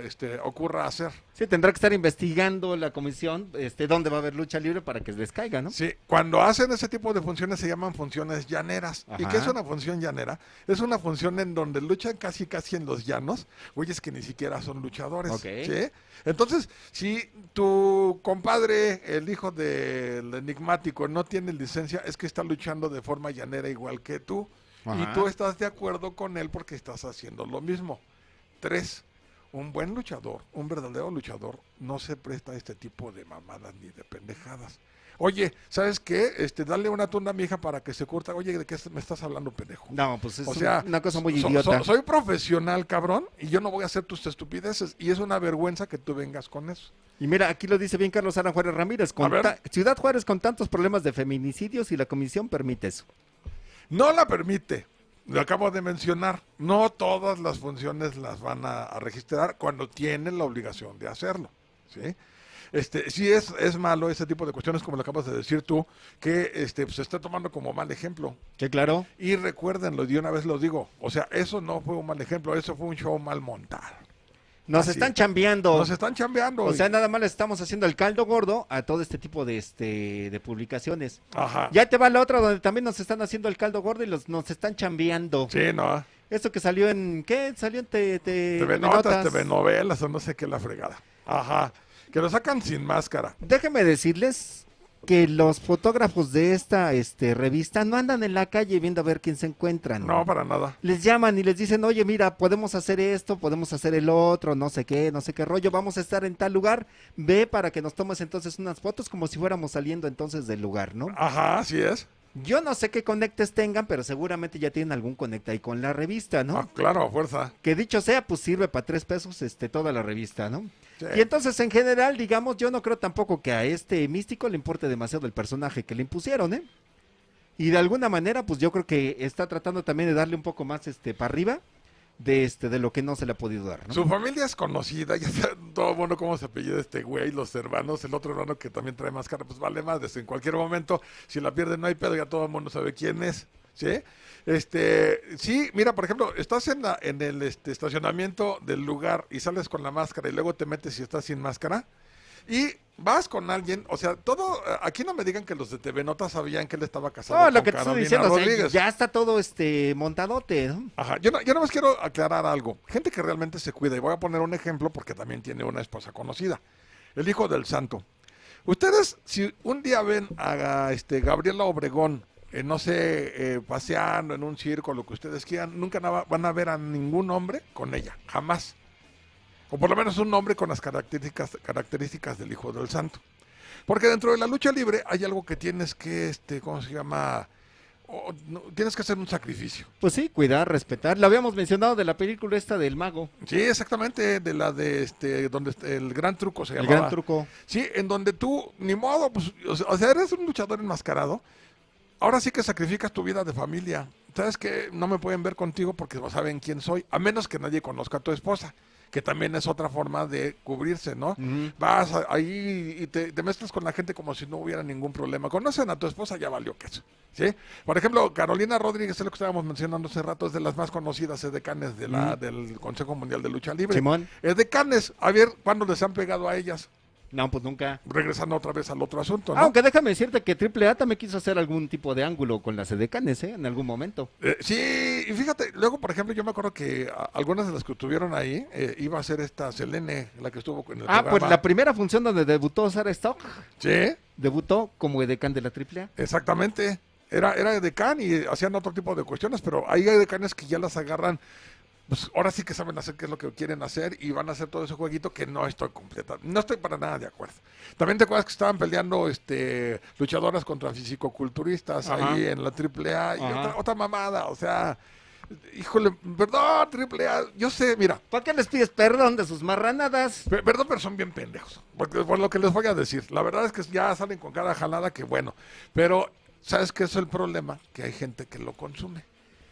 ocurra hacer. Sí, tendrá que estar investigando la comisión dónde va a haber lucha libre para que les caiga, ¿no? Sí, cuando hacen ese tipo de funciones se llaman funciones llaneras. ¿Y qué es una función llanera? Es una función en donde luchan casi en los llanos, güeyes que ni siquiera son luchadores. Okay. ¿Sí? Entonces, si tu compadre, el hijo del enigmático, no tiene licencia, es que está luchando de forma llanera igual que tú. Y tú estás de acuerdo con él porque estás haciendo lo mismo. 3, un buen luchador, un verdadero luchador, no se presta a este tipo de mamadas ni de pendejadas. Oye, ¿sabes qué? Dale una tunda a mi hija para que se curta. Oye, ¿de qué me estás hablando, pendejo? No, pues es o sea, una cosa muy idiota. Soy profesional, cabrón, y yo no voy a hacer tus estupideces. Y es una vergüenza que tú vengas con eso. Y mira, aquí lo dice bien Carlos Aran Juárez Ramírez. Ciudad Juárez con tantos problemas de feminicidios y la comisión permite eso. No la permite. Lo acabo de mencionar. No todas las funciones las van a registrar cuando tienen la obligación de hacerlo. ¿Sí? Sí es malo ese tipo de cuestiones, como lo acabas de decir tú, que se está tomando como mal ejemplo. Sí, claro. Y recuérdenlo, de una vez lo digo, o sea, eso no fue un mal ejemplo, eso fue un show mal montado. Nos están chambeando. Nos están chambeando. O sea, nada más le estamos haciendo el caldo gordo a todo este tipo de publicaciones. Ajá. Ya te va la otra donde también nos están haciendo el caldo gordo y nos están chambeando. Sí, ¿no? Esto que salió en, ¿qué? Salió en TV Notas, TV Novelas o no sé qué la fregada. Ajá. Que lo sacan sin máscara. Déjenme decirles que los fotógrafos de esta revista no andan en la calle viendo a ver quién se encuentran. No, para nada. Les llaman y les dicen, oye, mira, podemos hacer esto, podemos hacer el otro, no sé qué rollo, vamos a estar en tal lugar, ve para que nos tomes entonces unas fotos como si fuéramos saliendo entonces del lugar, ¿no? Ajá, así es. Yo no sé qué conectes tengan, pero seguramente ya tienen algún conecte ahí con la revista, ¿no? Ah, claro, a fuerza. Que dicho sea, pues sirve para 3 pesos toda la revista, ¿no? Sí. Y entonces, en general, digamos, yo no creo tampoco que a este místico le importe demasiado el personaje que le impusieron, ¿eh? Y de alguna manera, pues yo creo que está tratando también de darle un poco más para arriba de lo que no se le ha podido dar, ¿no? Su familia es conocida, ya sabe todo bueno cómo se apellida este güey, los hermanos, el otro hermano que también trae máscara, pues vale más, en cualquier momento, si la pierden no hay pedo, ya todo el mundo sabe quién es, ¿sí? Sí, mira, por ejemplo, estás en el estacionamiento del lugar y sales con la máscara y luego te metes y estás sin máscara y vas con alguien, o sea, todo, aquí no me digan que los de TV Notas sabían que él estaba casado con lo que te estoy diciendo, Rodríguez. O sea, ya está todo montadote, ¿no? Ajá, yo nomás quiero aclarar algo, gente que realmente se cuida, y voy a poner un ejemplo porque también tiene una esposa conocida, el hijo del santo. Ustedes, si un día ven a Gabriela Obregón, no sé, paseando en un circo, lo que ustedes quieran, nunca van a ver a ningún hombre con ella, jamás. O por lo menos un hombre con las características del Hijo del Santo. Porque dentro de la lucha libre hay algo que tienes que, ¿cómo se llama? Tienes que hacer un sacrificio. Pues sí, cuidar, respetar. Lo habíamos mencionado de la película esta del mago. Sí, exactamente, de la de donde el gran truco se llamaba. El gran truco. Sí, en donde tú, ni modo, pues, o sea, eres un luchador enmascarado. Ahora sí que sacrificas tu vida de familia. ¿Sabes qué? No me pueden ver contigo porque no saben quién soy, a menos que nadie conozca a tu esposa, que también es otra forma de cubrirse, ¿no? Vas ahí y te mezclas con la gente como si no hubiera ningún problema. Conocen a tu esposa, ya valió queso, ¿sí? Por ejemplo, Carolina Rodríguez, es lo que estábamos mencionando hace rato, es de las más conocidas edecanes del Consejo Mundial de Lucha Libre. Simón. Edecanes, a ver, ¿cuándo les han pegado a ellas? No, pues nunca. Regresando otra vez al otro asunto, ¿no? Aunque déjame decirte que AAA también quiso hacer algún tipo de ángulo con las edecanes, en algún momento. Sí, y fíjate, luego, por ejemplo, yo me acuerdo que algunas de las que estuvieron ahí, iba a ser esta Selene, la que estuvo en el programa. Pues la primera función donde debutó Sarah Stock. Sí. Debutó como edecán de la AAA. Exactamente. Era edecán y hacían otro tipo de cuestiones, pero hay edecanes que ya las agarran. Pues ahora sí que saben hacer qué es lo que quieren hacer y van a hacer todo ese jueguito que no estoy no estoy para nada de acuerdo. También te acuerdas que estaban peleando luchadoras contra fisicoculturistas ahí en la AAA y otra mamada, o sea, híjole, perdón, AAA, yo sé, mira. ¿Para qué les pides perdón de sus marranadas? Perdón, pero son bien pendejos, porque por lo que les voy a decir, la verdad es que ya salen con cada jalada que bueno, pero ¿sabes qué es el problema? Que hay gente que lo consume.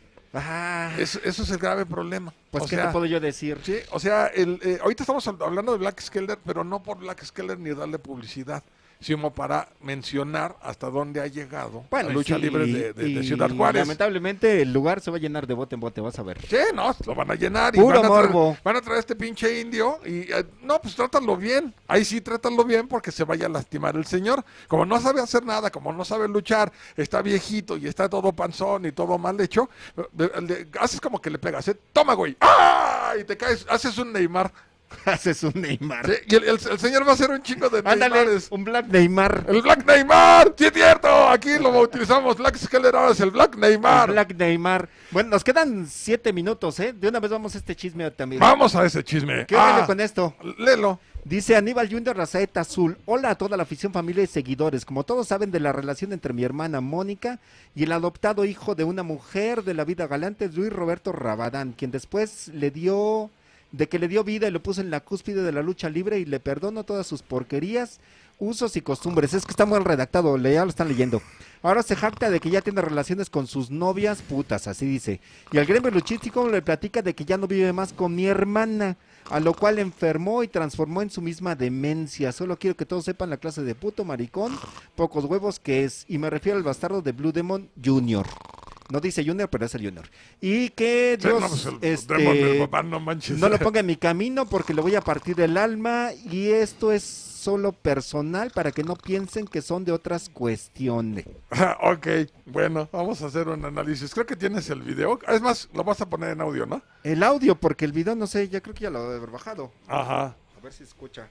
Eso es el grave problema. Pues, ¿qué te puedo yo decir? Sí, o sea, ahorita estamos hablando de Black Skeller, pero no por Black Skeller ni darle publicidad, sino para mencionar hasta dónde ha llegado la lucha libre de Ciudad Juárez. Lamentablemente el lugar se va a llenar de bote en bote, vas a ver. Sí, no, lo van a llenar. Puro y morbo. Van a traer este pinche indio y no, pues trátalo bien. Ahí sí, trátalo bien porque se vaya a lastimar el señor. Como no sabe hacer nada, como no sabe luchar, está viejito y está todo panzón y todo mal hecho, haces como que le pegas, toma güey, ¡ah! Y te caes, haces un Neymar. Haces un Neymar. Sí, y el señor va a hacer un chingo de Ándale, Neymares. un Black Neymar. ¡El Black Neymar! ¡Sí es cierto! Aquí lo utilizamos. Black Skeller ahora es el Black Neymar. El Black Neymar. Bueno, nos quedan 7 minutos, ¿eh? De una vez vamos a este chisme también. Vamos a ese chisme. ¿Qué viene con esto? Léelo. Dice Aníbal Junior Razaeta Azul. Hola a toda la afición, familia y seguidores. Como todos saben de la relación entre mi hermana Mónica y el adoptado hijo de una mujer de la vida galante, Luis Roberto Rabadán, quien después le dio vida y lo puso en la cúspide de la lucha libre, y le perdono todas sus porquerías, usos y costumbres. Es que está mal redactado, ya lo están leyendo. Ahora se jacta de que ya tiene relaciones con sus novias putas, así dice. Y al gremio luchístico le platica de que ya no vive más con mi hermana, a lo cual enfermó y transformó en su misma demencia. Solo quiero que todos sepan la clase de puto, maricón, pocos huevos que es. Y me refiero al bastardo de Blue Demon Jr. No dice Junior, pero es el Junior. Y que Dios no lo ponga en mi camino, porque le voy a partir el alma, y esto es solo personal para que no piensen que son de otras cuestiones. Ok, bueno, vamos a hacer un análisis. Creo que tienes el video. Es más, lo vas a poner en audio, ¿no? El audio, porque el video no sé, ya creo que ya lo debe haber bajado. Ajá. A ver si escucha.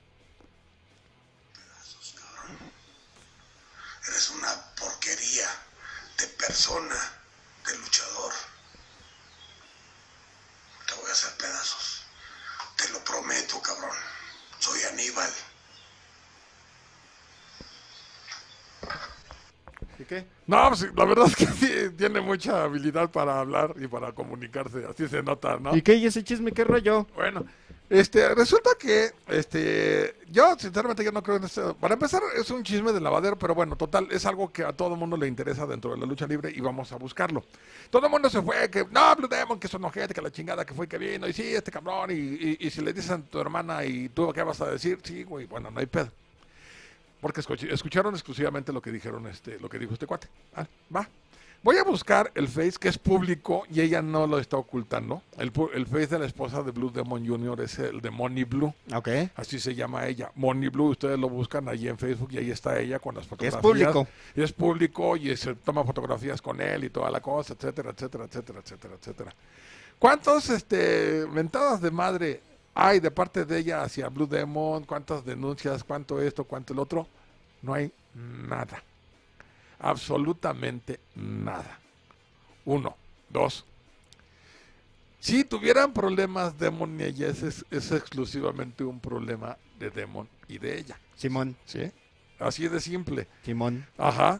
Eres una porquería de persona, de luchador. Te voy a hacer pedazos. Te lo prometo, cabrón. Soy Aníbal. ¿Y qué? No, pues, la verdad es que sí, tiene mucha habilidad para hablar y para comunicarse, así se nota, ¿no? ¿Y qué? ¿Y ese chisme qué rollo? Bueno, resulta que, yo sinceramente yo no creo en esto. Para empezar, es un chisme de lavadero, pero bueno, total, es algo que a todo el mundo le interesa dentro de la lucha libre y vamos a buscarlo. Todo el mundo se fue, que no, Blue Demon, que son ojete, que la chingada que fue que vino, y sí, este cabrón, y si le dicen a tu hermana y tú qué vas a decir, sí, güey, bueno, no hay pedo. Porque escucharon exclusivamente lo que dijeron, lo que dijo este cuate. Ah, va. Voy a buscar el Face, que es público, y ella no lo está ocultando. El Face de la esposa de Blue Demon Jr. es el de Money Blue. Ok. Así se llama ella. Money Blue, ustedes lo buscan allí en Facebook y ahí está ella con las fotografías. Es público. Y es público y se toma fotografías con él y toda la cosa, etcétera, etcétera, etcétera, etcétera, etcétera. ¿Cuántos mentadas de madre hay de parte de ella hacia Blue Demon? ¿Cuántas denuncias? ¿Cuánto esto? ¿Cuánto el otro? No hay nada. Absolutamente nada. 1, 2. Si tuvieran problemas Demon y ella, es exclusivamente un problema de Demon y de ella. Simón. ¿Sí? Así de simple. Simón. Ajá.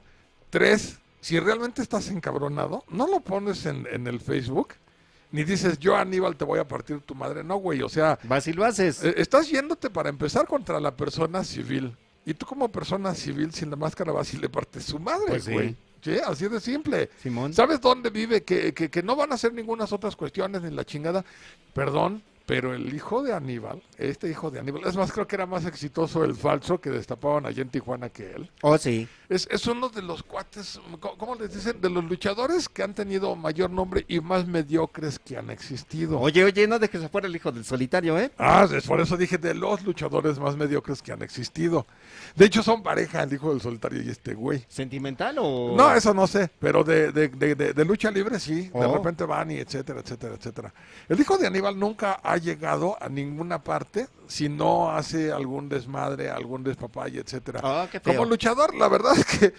3. Si realmente estás encabronado, no lo pones en el Facebook, ni dices, yo Aníbal te voy a partir tu madre. No, güey, o sea... Vas y lo haces. Estás yéndote para empezar contra la persona civil. Y tú como persona civil sin la máscara vas y le partes su madre, pues güey. sí. Sí, así de simple. Simón. ¿Sabes dónde vive? Que no van a hacer ninguna otras cuestiones ni la chingada. Perdón, pero el hijo de Aníbal, hijo de Aníbal, es más, creo que era más exitoso el falso que destapaban allá en Tijuana que él. Oh, sí. Es uno de los cuates, ¿cómo les dicen? De los luchadores que han tenido mayor nombre y más mediocres que han existido. Oye, no dejes afuera el hijo del solitario, ¿eh? Ah, es por eso dije de los luchadores más mediocres que han existido. De hecho, son pareja el hijo del solitario y este güey. ¿Sentimental o...? No, eso no sé, pero de lucha libre sí, de Oh. repente van y etcétera, etcétera, etcétera. El hijo de Aníbal nunca ha llegado a ninguna parte si no hace algún desmadre, algún despapalle, etcétera. Oh, qué feo. Como luchador, la verdad es que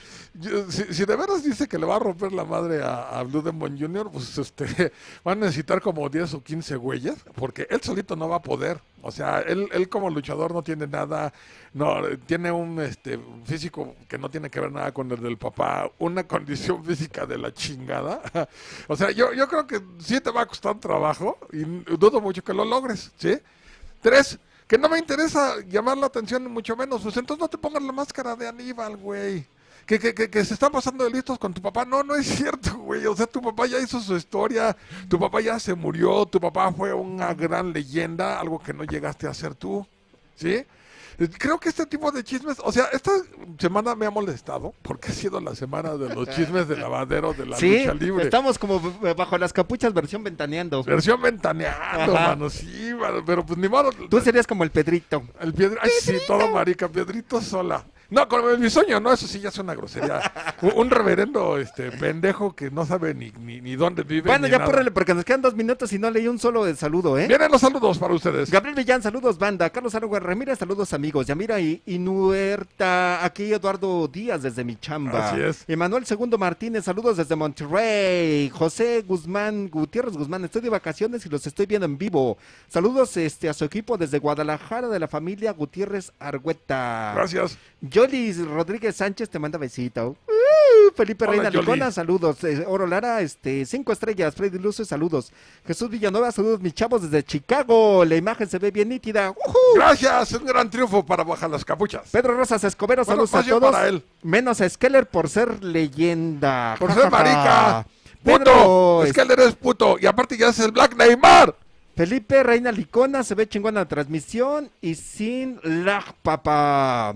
si de veras dice que le va a romper la madre a Blue Demon Jr., pues van a necesitar como 10 o 15 güeyes, porque él solito no va a poder. O sea, él como luchador no tiene nada, no tiene un físico que no tiene que ver nada con el del papá, una condición física de la chingada. O sea, yo creo que sí te va a costar trabajo y dudo mucho que lo logres, ¿sí? 3, que no me interesa llamar la atención, mucho menos, pues entonces no te pongas la máscara de Aníbal, güey. Que se están pasando de listos con tu papá. No es cierto, güey. O sea, tu papá ya hizo su historia, tu papá ya se murió, tu papá fue una gran leyenda, algo que no llegaste a hacer tú, ¿sí? Creo que este tipo de chismes, o sea, esta semana me ha molestado porque ha sido la semana de los chismes de lavadero de la lucha libre. Estamos como bajo las capuchas versión ventaneando. Versión ventaneando, mano, sí, mano, pero pues ni modo. Tú serías como el Pedrito. El Pedrito, ay sí, todo marica, Pedrito Sola. No, con el bisoño, no, eso sí ya es una grosería. Un reverendo pendejo que no sabe ni dónde vive. Bueno, ni ya nada. pórrele, porque nos quedan 2 minutos y no leí un solo de saludo, ¿eh? Vienen los saludos para ustedes. Gabriel Villán, saludos, banda. Carlos Aragua Ramírez, saludos, amigos. Yamira Inuerta, aquí Eduardo Díaz desde mi chamba. Así es. Emanuel Segundo Martínez, saludos desde Monterrey. José Gutiérrez Guzmán, estoy de vacaciones y los estoy viendo en vivo. Saludos a su equipo desde Guadalajara, de la familia Gutiérrez Argüeta. Gracias. Yolis Rodríguez Sánchez te manda besito. Felipe Hola, Reina Yoli. Licona, saludos. Oro Lara, 5 estrellas. Freddy Luce, saludos. Jesús Villanueva, saludos, mis chavos desde Chicago. La imagen se ve bien nítida. Gracias, es un gran triunfo para Bajar las Capuchas. Pedro Rosas Escobedo, Bueno, saludos a más bien todos. para él. Menos a Skeller por ser leyenda. Por Ja, ser ja, ja. marica. Pedro, Puto. Es que él eres puto. Y aparte ya es el Black Neymar. Felipe Reina Licona, se ve chingona la transmisión y sin lag, papá.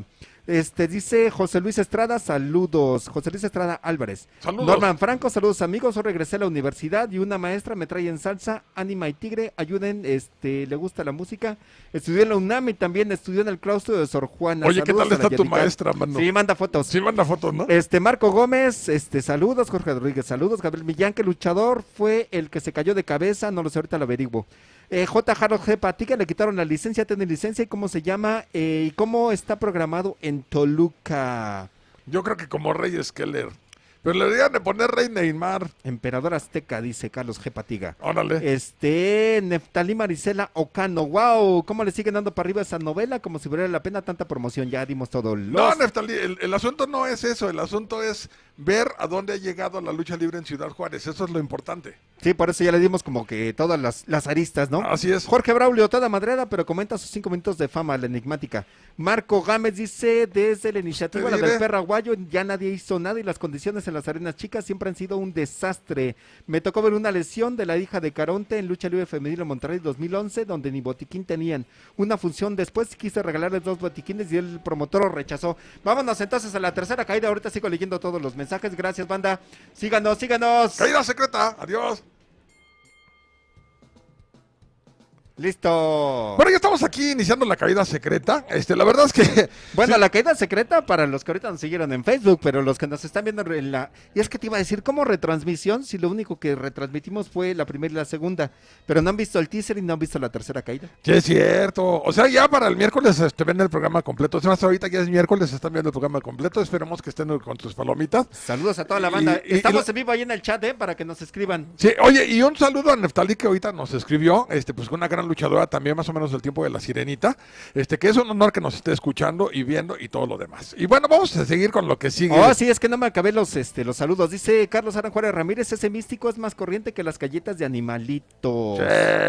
Dice José Luis Estrada, saludos. José Luis Estrada Álvarez. Saludos. Norman Franco, saludos amigos. Hoy regresé a la universidad y una maestra me trae en salsa, Ánima y Tigre. Ayuden, le gusta la música. Estudió en la UNAM y también estudió en el claustro de Sor Juana. Oye, ¿qué Saludos tal a la está tu Yadical. maestra, mano? Sí, manda fotos. Sí, manda fotos, ¿no? Marco Gómez, saludos. Jorge Rodríguez, saludos. Gabriel Millán, que luchador fue el que se cayó de cabeza, no lo sé, ahorita lo averiguo. J. Harold G. Patica, le quitaron la licencia, tiene licencia, y cómo se llama, y cómo está programado en Toluca. Yo creo que como Rey Skeller. Pero le deberían de poner Rey Neymar. Emperador Azteca, dice Carlos G. Patiga. Órale. Neftalí Marisela Ocano, wow, cómo le siguen dando para arriba esa novela, como si valiera la pena tanta promoción, ya dimos todo. No, Neftalí, el asunto no es eso, el asunto es ver a dónde ha llegado la lucha libre en Ciudad Juárez, eso es lo importante. Sí, por eso ya le dimos como que todas las aristas, ¿no? Así es. Jorge Braulio, toda madreada, pero comenta sus 5 minutos de fama, la enigmática. Marco Gámez dice, desde la iniciativa la del Perraguayo, ya nadie hizo nada y las condiciones en las arenas chicas siempre han sido un desastre. Me tocó ver una lesión de la hija de Caronte en Lucha Libre Femenil en Monterrey 2011, donde ni botiquín tenían. Una función después quise regalarles 2 botiquines y el promotor lo rechazó. Vámonos entonces a la tercera caída, ahorita sigo leyendo todos los mensajes, gracias banda, síganos. Caída secreta, adiós. Listo. Bueno, ya estamos aquí iniciando la caída secreta. La verdad es que... Bueno, sí. La caída secreta para los que ahorita nos siguieron en Facebook, pero los que nos están viendo en la... Y es que te iba a decir, ¿cómo retransmisión? Si lo único que retransmitimos fue la primera y la segunda, pero no han visto el teaser y no han visto la tercera caída. Sí, es cierto. O sea, ya para el miércoles ven el programa completo. Hasta ahorita ya es miércoles, están viendo el programa completo. Esperemos que estén con sus palomitas. Saludos a toda la banda. Estamos en vivo ahí en el chat, para que nos escriban. Sí, oye, y un saludo a Neftalí que ahorita nos escribió, pues una gran luchadora también, más o menos del tiempo de la Sirenita, que es un honor que nos esté escuchando y viendo y todo lo demás. Y bueno, vamos a seguir con lo que sigue. Oh, sí, es que no me acabé los saludos. Dice Carlos Aranjuárez Ramírez, ese místico es más corriente que las galletas de animalitos.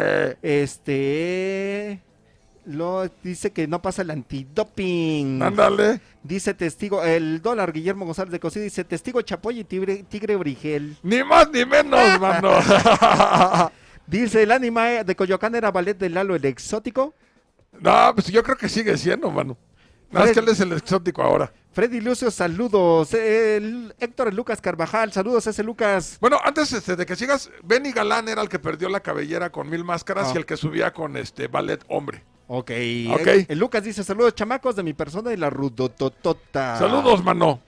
Sí. Dice que no pasa el antidoping. Ándale. Dice testigo, el dólar Guillermo González de Cosí, dice testigo Chapoy y Tigre Brigel. Ni más ni menos, mano. Dice, el anime de Coyoacán era ballet de Lalo el exótico. No, pues yo creo que sigue siendo, mano. No, es que él es el exótico ahora. Freddy Lucio, saludos. Héctor Lucas Carvajal, saludos ese Lucas. Bueno, antes de que sigas, Benny Galán era el que perdió la cabellera con 1000 máscaras y el que subía con ballet hombre. Ok. El Lucas dice, saludos chamacos de mi persona y la Rudototota. Saludos, mano.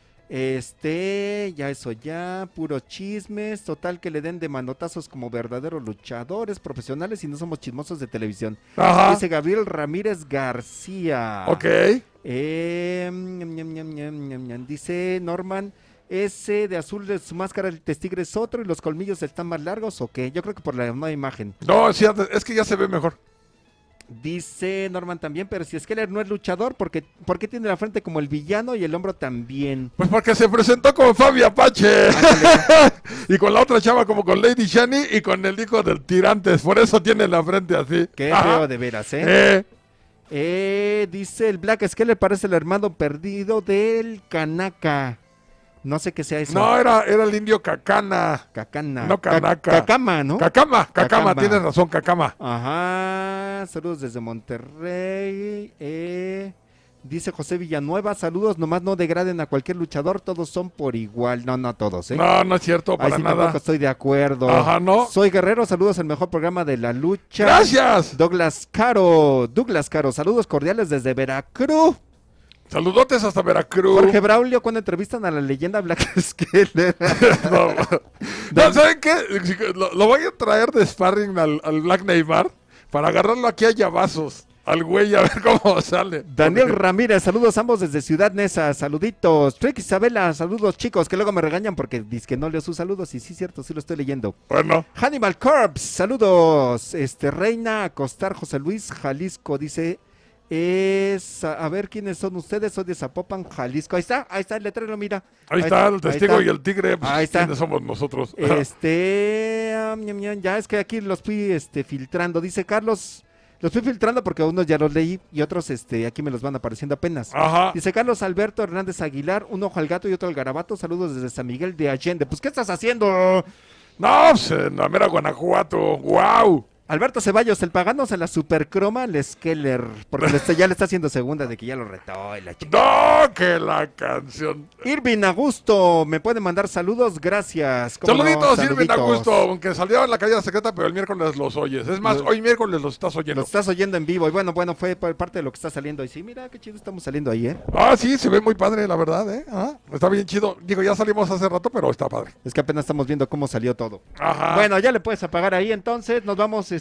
Ya, puro chismes, total que le den de manotazos como verdaderos luchadores profesionales y no somos chismosos de televisión. Ajá. Dice Gabriel Ramírez García. Ok. Dice Norman, ese de azul de su máscara el testigre es otro y los colmillos están más largos, ¿o qué? Yo creo que por la nueva imagen. No, sí, es que ya se ve mejor. Dice Norman también, pero si Skeller no es luchador, ¿por qué tiene la frente como el villano y el hombro también? Pues porque se presentó con Fabi Apache. Y con la otra chava como con Lady Shani y con el hijo del Tirantes. Por eso tiene la frente así. Qué feo de veras, ¿eh? Dice el Black Skeller parece el hermano perdido del Kanaka. No sé qué sea eso. No, era el indio Cacana. Cacana. No Kanaka. Cacama, ¿no? Cacama, tienes razón, Cacama. Ajá, saludos desde Monterrey. Dice José Villanueva, saludos, nomás no degraden a cualquier luchador, todos son por igual. No todos, ¿eh? No es cierto, para sí, nada. Tampoco estoy de acuerdo. Ajá, ¿no? Soy Guerrero, saludos al mejor programa de la lucha. ¡Gracias! Douglas Caro, saludos cordiales desde Veracruz. Saludotes hasta Veracruz. Jorge Braulio, cuando entrevistan a la leyenda Black Skeller. No, ¿saben qué? Lo voy a traer de sparring al Black Neymar para agarrarlo aquí a llavazos. Al güey, a ver cómo sale. Daniel Ramírez, saludos ambos desde Ciudad Neza, saluditos. Trick Isabela, saludos chicos, que luego me regañan porque dicen que no leo sus saludos. Y sí, cierto, sí lo estoy leyendo. Bueno. Hannibal Corps, saludos. Reina Acostar, José Luis, Jalisco, dice... a ver quiénes son ustedes, soy de Zapopan, Jalisco. Ahí está el letrero, mira. Ahí está el testigo y el tigre. Pues, ahí está. ¿Quiénes somos nosotros? Ya es que aquí los fui filtrando. Dice Carlos, los fui filtrando porque unos ya los leí y otros aquí me los van apareciendo apenas. Ajá. Dice Carlos Alberto Hernández Aguilar, un ojo al gato y otro al garabato. Saludos desde San Miguel de Allende. Pues, ¿qué estás haciendo? No, pues en la mera Guanajuato. ¡Wow! Alberto Ceballos, el pagano se la supercroma al Skeller, porque ya le está haciendo segunda de que ya lo retó y la chica. ¡No! ¡Que la canción! Irvin Augusto, me puede mandar saludos, gracias. Saluditos, no? Irvin Augusto, aunque salió en la caída secreta, pero el miércoles los oyes. Es más, hoy miércoles los estás oyendo. Los estás oyendo en vivo, y bueno, fue parte de lo que está saliendo. Y sí, mira qué chido estamos saliendo ahí, Ah, sí, se ve muy padre, la verdad, está bien chido. Digo, ya salimos hace rato, pero está padre. Es que apenas estamos viendo cómo salió todo. Ajá. Bueno, ya le puedes apagar ahí, entonces, nos vamos,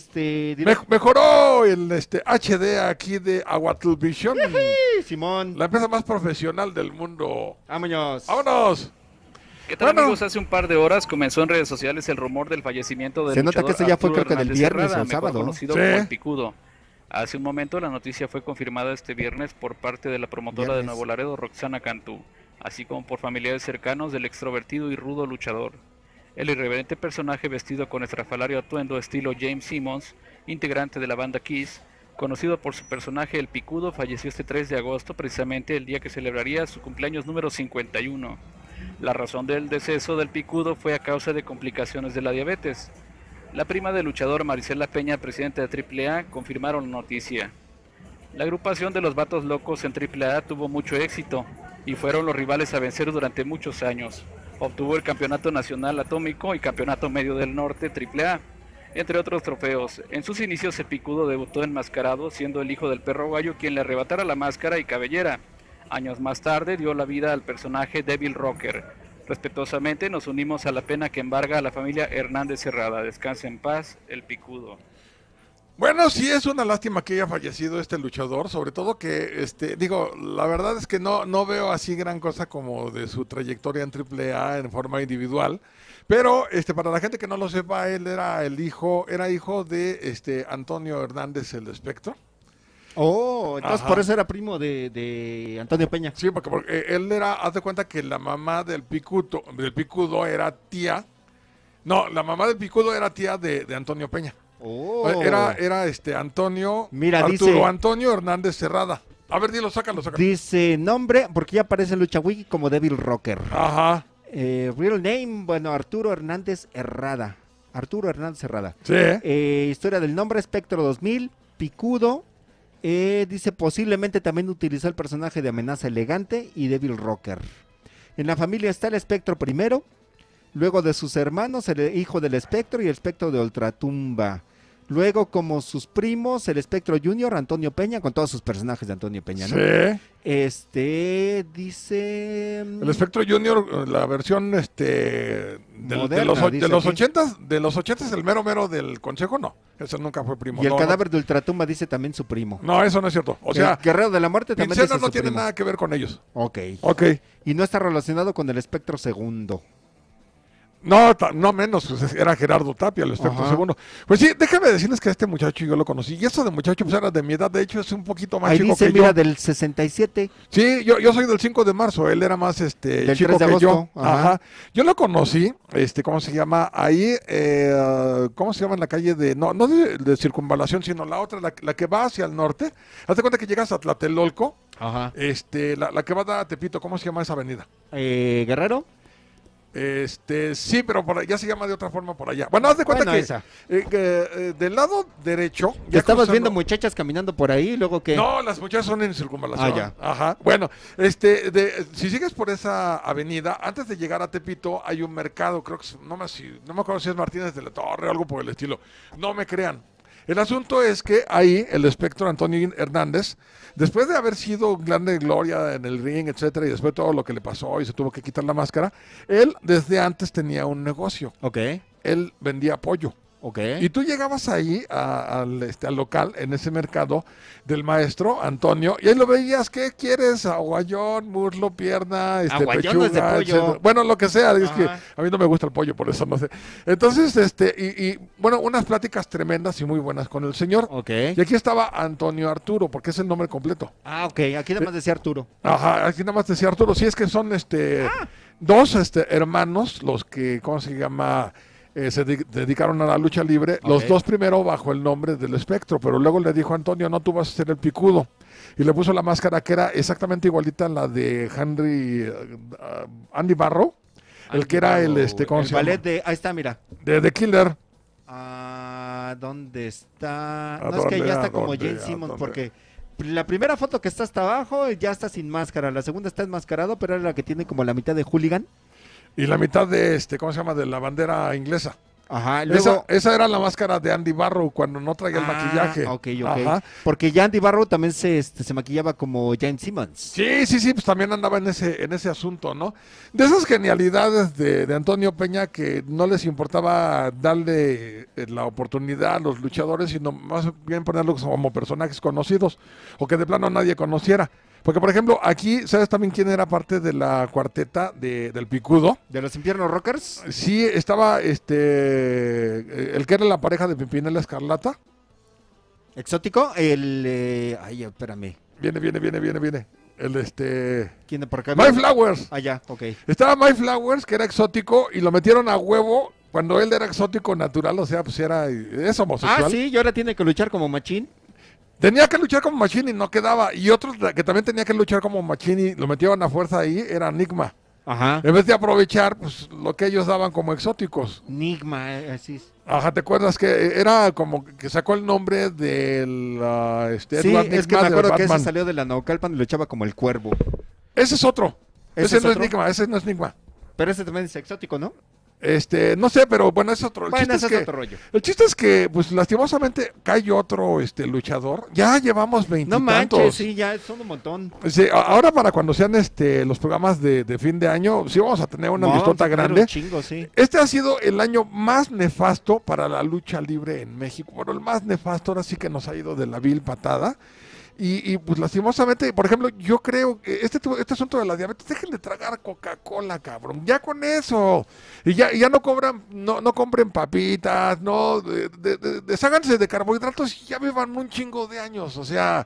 Mejoró el HD aquí de Aguatlvision. Simón. La empresa más profesional del mundo. Vámonos. ¡Vámonos! ¿Qué tal, amigos? Hace un par de horas comenzó en redes sociales el rumor del fallecimiento del Se nota que esto ya fue, creo que del viernes Herrada, o sábado. Conocido como el Picudo. Hace un momento la noticia fue confirmada este viernes por parte de la promotora de Nuevo Laredo, Roxana Cantú, así como por familiares cercanos del extrovertido y rudo luchador. El irreverente personaje vestido con estrafalario atuendo estilo James Simmons, integrante de la banda Kiss, conocido por su personaje El Picudo, falleció este 3 de agosto, precisamente el día que celebraría su cumpleaños número 51. La razón del deceso del Picudo fue a causa de complicaciones de la diabetes. La prima del luchador Marisela Peña, presidenta de AAA, confirmaron la noticia. La agrupación de los Vatos Locos en AAA tuvo mucho éxito y fueron los rivales a vencer durante muchos años. Obtuvo el Campeonato Nacional Atómico y Campeonato Medio del Norte AAA, entre otros trofeos. En sus inicios el Picudo debutó enmascarado, siendo el hijo del Perro Gallo quien le arrebatara la máscara y cabellera. Años más tarde dio la vida al personaje Devil Rocker. Respetuosamente nos unimos a la pena que embarga a la familia Hernández Herrada. Descanse en paz, el Picudo. Bueno, sí es una lástima que haya fallecido este luchador, sobre todo que, digo, la verdad es que no veo así gran cosa como de su trayectoria en AAA en forma individual, pero para la gente que no lo sepa, él era hijo de Antonio Hernández el Espectro. Oh, entonces por eso era primo de Antonio Peña. Sí, porque él haz de cuenta que la mamá del Picudo era tía. No, la mamá del Picudo era tía de Antonio Peña. Oh. Era Antonio. Mira, Arturo Antonio Hernández Cerrada. A ver, dilo, sácalo. Dice nombre, porque ya aparece en Lucha Wiki como Devil Rocker. Ajá. Real name, bueno, Arturo Hernández Herrada. Sí. Historia del nombre, Espectro 2000, Picudo. Dice posiblemente también utilizó el personaje de Amenaza Elegante y Devil Rocker. En la familia está el Espectro primero, luego de sus hermanos el hijo del Espectro y el Espectro de Ultratumba. Luego como sus primos el Espectro Junior, Antonio Peña, con todos sus personajes de Antonio Peña, ¿no? Sí. Dice... El Espectro Junior, la versión moderna, de los 80s, el mero del consejo, no. Eso nunca fue primo. Y el cadáver de Ultratumba dice también su primo. No, eso no es cierto. O sea, el Guerrero de la Muerte también dice no su tiene primo. nada que ver con ellos. Ok. Y no está relacionado con el Espectro segundo. No menos, pues era Gerardo Tapia, el Espectro segundo. Pues sí, déjame decirles que este muchacho yo lo conocí. Y eso de muchacho pues era de mi edad, de hecho es un poquito más ahí chico dice, que mira, yo. del 67. Sí, yo soy del 5 de marzo, él era más del chico 3 de que agosto. yo. Ajá. Yo lo conocí, ¿cómo se llama? Ahí, ¿cómo se llama en la calle no de Circunvalación, sino la otra, la que va hacia el norte? Hazte cuenta que llegas a Tlatelolco. Ajá. La que va a Tepito, ¿cómo se llama esa avenida? Guerrero. Sí, pero ya se llama de otra forma por allá. Bueno, haz de cuenta que del lado derecho... Ya estabas viendo muchachas caminando por ahí, luego que... No, las muchachas son en Circunvalación. Ya. Ajá. Bueno, si sigues por esa avenida, antes de llegar a Tepito hay un mercado, creo que no me acuerdo si es Martínez de la Torre o algo por el estilo. No me crean. El asunto es que ahí el espectro Antonio Hernández, después de haber sido grande gloria en el ring, etcétera, y después de todo lo que le pasó y se tuvo que quitar la máscara, él desde antes tenía un negocio. Ok. Él vendía pollo. Okay. Y tú llegabas ahí al local, en ese mercado del maestro Antonio, y ahí lo veías, ¿qué quieres? Aguayón, muslo, pierna, Aguayón es de pechuga, pollo. etcétera. Bueno, lo que sea, es que a mí no me gusta el pollo, por eso no sé. Entonces, bueno, unas pláticas tremendas y muy buenas con el señor. Okay. Y aquí estaba Antonio Arturo, porque es el nombre completo. Ah, ok, aquí nada más decía Arturo. Ajá, aquí nada más decía Arturo. Sí, es que son dos hermanos, los que, ¿cómo se llama? Se dedicaron a la lucha libre, Okay. los dos primero bajo el nombre del Espectro, pero luego le dijo a Antonio, no, tú vas a ser el picudo, y le puso la máscara que era exactamente igualita a la de Andy Barrow, el que era el ¿cómo se llama? ballet de, ahí está, mira. De The Killer. ¿Dónde está? No, es que ya está como Jane Simmons, porque la primera foto que está hasta abajo ya está sin máscara, la segunda está enmascarado, pero era la que tiene como la mitad de hooligan. Y la mitad de ¿cómo se llama? De la bandera inglesa. Ajá, luego... esa era la máscara de Andy Barrow cuando no traía el maquillaje. Ok. Ajá. Porque ya Andy Barrow también se maquillaba como Jane Simmons. Sí, pues también andaba en ese asunto, ¿no? De esas genialidades de Antonio Peña que no les importaba darle la oportunidad a los luchadores, sino más bien ponerlos como personajes conocidos, o que de plano nadie conociera. Porque, por ejemplo, aquí, ¿sabes también quién era parte de la cuarteta del Picudo? ¿De los Infiernos Rockers? Sí, estaba el que era la pareja de Pimpinela Escarlata. ¿Exótico? Ay, espérame. Viene. ¿Quién de por acá? My Flowers. Ah, ya, ok. Estaba My Flowers, que era exótico, y lo metieron a huevo cuando él era exótico natural, o sea, pues es homosexual. Ah, sí, y ahora tiene que luchar como machín. Tenía que luchar como Machine y no quedaba. Y otro que también tenía que luchar como Machine y lo metieron a fuerza ahí era Enigma. Ajá. En vez de aprovechar pues lo que ellos daban como exóticos. Enigma, así es. Ajá, ¿te acuerdas que era como que sacó el nombre del sí, Edward es que Nigma me acuerdo de que ese Batman? salió de la Naucalpan y lo echaba como el cuervo. Ese es otro. Ese no otro? ese no es Enigma. Pero ese también es exótico, ¿no? No sé, pero bueno, es otro. Bueno, ese es otro rollo. El chiste es que, pues, lastimosamente cae otro luchador. Ya llevamos 20 No manches, tantos. sí, ya son un montón. Sí, ahora para cuando sean los programas de fin de año, sí vamos a tener una listota grande. Un chingo, sí. Este ha sido el año más nefasto para la lucha libre en México. Bueno, el más nefasto, ahora sí que nos ha ido de la vil patada. Y pues lastimosamente, por ejemplo, yo creo que este asunto de la diabetes, dejen de tragar Coca-Cola, cabrón, ya con eso. Y ya no compren papitas, desháganse de carbohidratos y ya vivan un chingo de años, o sea,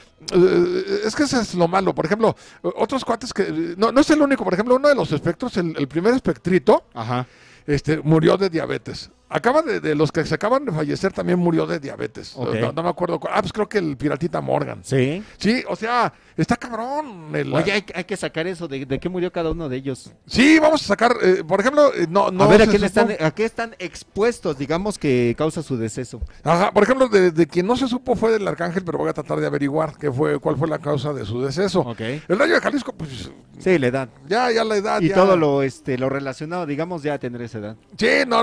es que eso es lo malo. Por ejemplo, otros cuates que, no es el único, por ejemplo, uno de los espectros, el primer espectrito, ajá, murió de diabetes. Acaba de los que se acaban de fallecer también murió de diabetes. Okay. No me acuerdo. Pues creo que el Piratita Morgan. Sí. Sí, o sea, está cabrón. Oye, hay que sacar eso de qué murió cada uno de ellos. Sí, vamos a sacar, por ejemplo, a ver, ¿a qué están expuestos, digamos, que causa su deceso? Ajá, por ejemplo, de quien no se supo fue del Arcángel, pero voy a tratar de averiguar cuál fue la causa de su deceso. Okay. El Rayo de Jalisco, pues... Sí, la edad. Ya la edad. Y ya. todo lo relacionado, digamos, ya tendrá esa edad. Sí, no.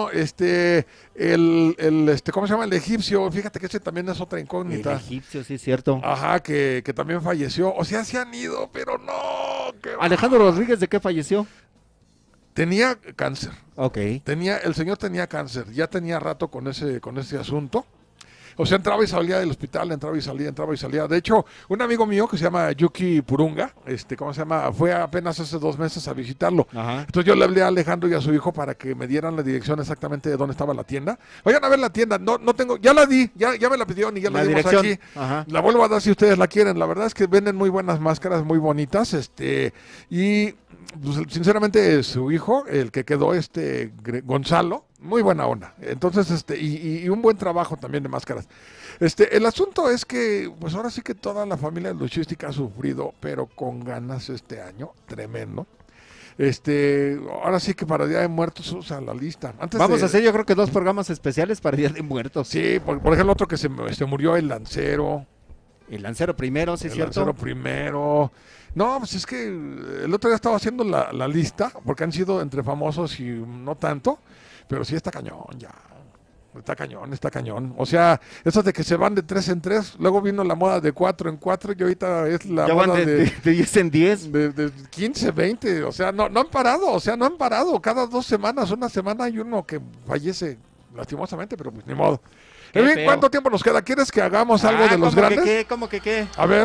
¿Cómo se llama? El egipcio, fíjate que ese también es otra incógnita. El egipcio, sí, es cierto. Ajá, que también falleció. O sea, se han ido, pero no. Alejandro Rodríguez, ¿de qué falleció? Tenía cáncer. Ok. El señor tenía cáncer, ya tenía rato con ese asunto. O sea, entraba y salía del hospital, entraba y salía. De hecho, un amigo mío que se llama Yuki Purunga, ¿cómo se llama? Fue apenas hace 2 meses a visitarlo. Ajá. Entonces yo le hablé a Alejandro y a su hijo para que me dieran la dirección exactamente de dónde estaba la tienda. Vayan a ver la tienda, no tengo, ya la di, ya me la pidieron y ya la dimos dirección. aquí. Ajá. La vuelvo a dar si ustedes la quieren. La verdad es que venden muy buenas máscaras, muy bonitas, y pues, sinceramente su hijo, el que quedó, Gonzalo, muy buena onda. Entonces, y un buen trabajo también de máscaras. El asunto es que, pues ahora sí que toda la familia luchística ha sufrido, pero con ganas este año, tremendo. Ahora sí que para Día de Muertos usa la lista. Vamos a hacer, yo creo que 2 programas especiales para Día de Muertos. Sí, por ejemplo, otro que se murió, el Lancero. El Lancero primero, sí, es cierto. El Lancero primero. No, pues es que el otro día estaba haciendo la lista, porque han sido entre famosos y no tanto, pero sí está cañón ya. Está cañón, está cañón. O sea, eso de que se van de 3 en 3, luego vino la moda de 4 en 4 y ahorita es la ya moda van de 10 en 10. De 15, 20, o sea, no han parado, cada 2 semanas, una semana hay uno que fallece lastimosamente, pero pues ni modo. En fin, ¿cuánto tiempo nos queda? ¿Quieres que hagamos algo de los grandes? ¿Cómo que qué? A ver.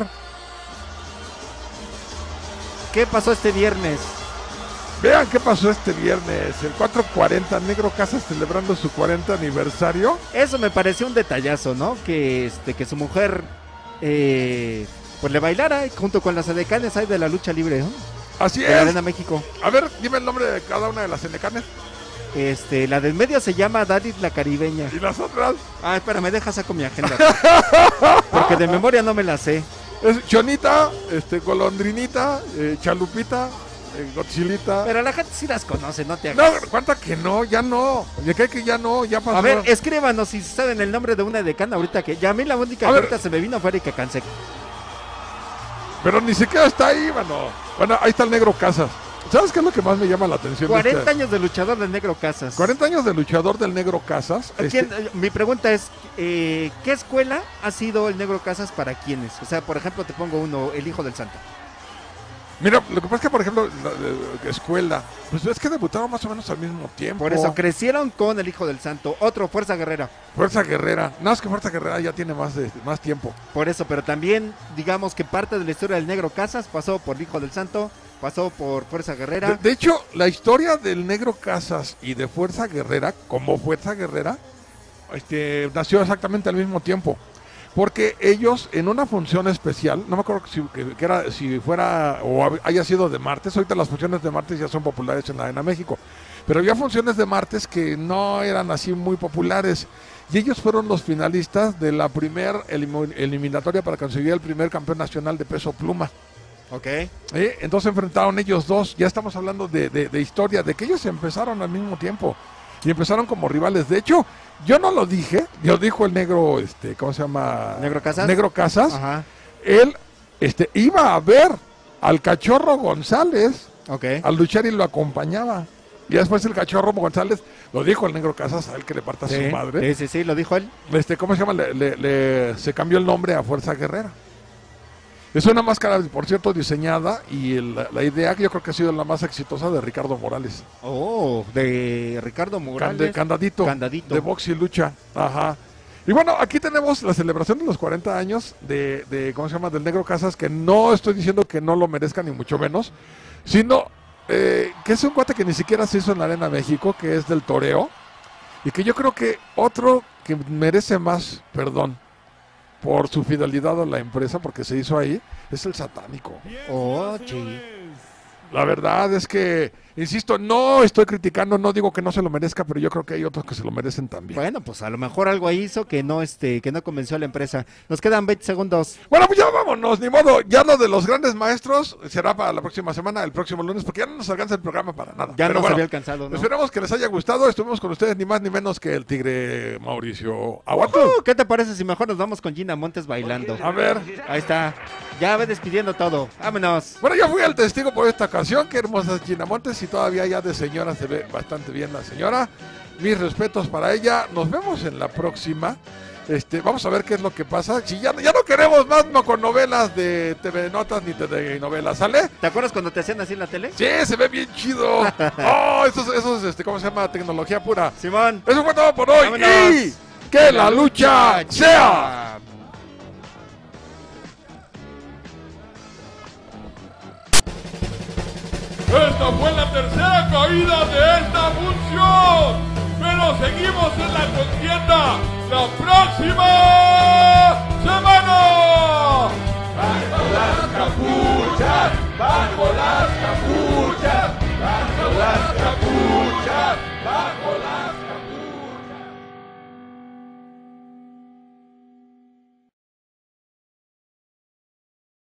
¿Qué pasó este viernes? Vean qué pasó este viernes, el 440, Negro Casas celebrando su 40 aniversario. Eso me pareció un detallazo, ¿no? Que su mujer pues le bailara junto con las edecanes ahí de la lucha libre, ¿no? Así es. De la Arena México. A ver, dime el nombre de cada una de las edecanes. La del medio se llama Dadis la Caribeña. ¿Y las otras? Ah, espérame, deja saco mi agenda. Porque de memoria no me la sé. Es Chonita, Golondrinita, Chalupita, Godzillita. Pero la gente sí las conoce, no te hagas. No, cuenta que no, ya no. Ya que ya no, ya pasó. A ver, escríbanos si saben el nombre de una edecana ahorita que ya a mí la única que ahorita se me vino fue Erika Canseco. Pero ni siquiera está ahí, mano. Bueno, ahí está el Negro Casas. ¿Sabes qué es lo que más me llama la atención? 40 años de luchador del Negro Casas. 40 años de luchador del Negro Casas. Mi pregunta es, ¿qué escuela ha sido el Negro Casas para quiénes? O sea, por ejemplo, te pongo uno, el Hijo del Santo. Mira, lo que pasa es que, por ejemplo, la escuela, pues es que debutaron más o menos al mismo tiempo. Por eso, crecieron con el Hijo del Santo. Otro, Fuerza Guerrera. Fuerza Guerrera. No, es que Fuerza Guerrera ya tiene más tiempo. Por eso, pero también, digamos que parte de la historia del Negro Casas pasó por el Hijo del Santo, pasó por Fuerza Guerrera. De hecho, la historia del Negro Casas y de Fuerza Guerrera, como Fuerza Guerrera, nació exactamente al mismo tiempo. Porque ellos en una función especial, no me acuerdo si fuera o haya sido de martes, ahorita las funciones de martes ya son populares en la Arena México, pero había funciones de martes que no eran así muy populares y ellos fueron los finalistas de la primer eliminatoria para conseguir el primer campeón nacional de peso pluma. Ok. Entonces enfrentaron ellos dos, ya estamos hablando de historia, de que ellos empezaron al mismo tiempo y empezaron como rivales. De hecho, yo no lo dije, lo dijo el negro, ¿cómo se llama? ¿Negro Casas? Negro Casas. Ajá. Él, iba a ver al Cachorro González a luchar y lo acompañaba. Y después el Cachorro González, lo dijo el Negro Casas, a él que le parta a su madre. Sí, lo dijo él. ¿Cómo se llama? Se cambió el nombre a Fuerza Guerrera. Es una máscara, por cierto, diseñada y la idea que yo creo que ha sido la más exitosa de Ricardo Morales. Oh, de Ricardo Morales. Candadito. De box y lucha. Ajá. Y bueno, aquí tenemos la celebración de los 40 años de ¿cómo se llama? Del Negro Casas, que no estoy diciendo que no lo merezca ni mucho menos, sino que es un cuate que ni siquiera se hizo en la Arena México, que es del toreo, y que yo creo que otro que merece más perdón por su fidelidad a la empresa, porque se hizo ahí, es el Satánico. Oh, sí. La verdad es que, insisto, no estoy criticando, no digo que no se lo merezca, pero yo creo que hay otros que se lo merecen también. Bueno, pues a lo mejor algo ahí hizo que no convenció a la empresa. Nos quedan 20 segundos. Bueno, pues ya vámonos, ni modo. Ya lo de los grandes maestros será para la próxima semana, el próximo lunes, porque ya no nos alcanza el programa para nada. Ya nos había alcanzado, ¿no? Esperamos que les haya gustado. Estuvimos con ustedes ni más ni menos que el Tigre Mauricio Aguato. ¿Qué te parece si mejor nos vamos con Gina Montes bailando? A ver. Ahí está. Ya va despidiendo todo. Vámonos. Bueno, yo fui el testigo por esta ocasión. Qué hermosa es Gina Montes, y todavía ya de señora se ve bastante bien la señora. Mis respetos para ella. Nos vemos en la próxima. Vamos a ver qué es lo que pasa. Si ya no queremos más con novelas de TV Notas ni de novelas, ¿sale? ¿Te acuerdas cuando te hacían así en la tele? Sí, se ve bien chido. Oh, eso es ¿cómo se llama? Tecnología pura. Simón. Eso fue todo por hoy. Vámonos. Y que la lucha sea. Esta fue la tercera caída de esta función, pero seguimos en la contienda la próxima semana. ¡Bajo las capuchas! ¡Bajo las capuchas!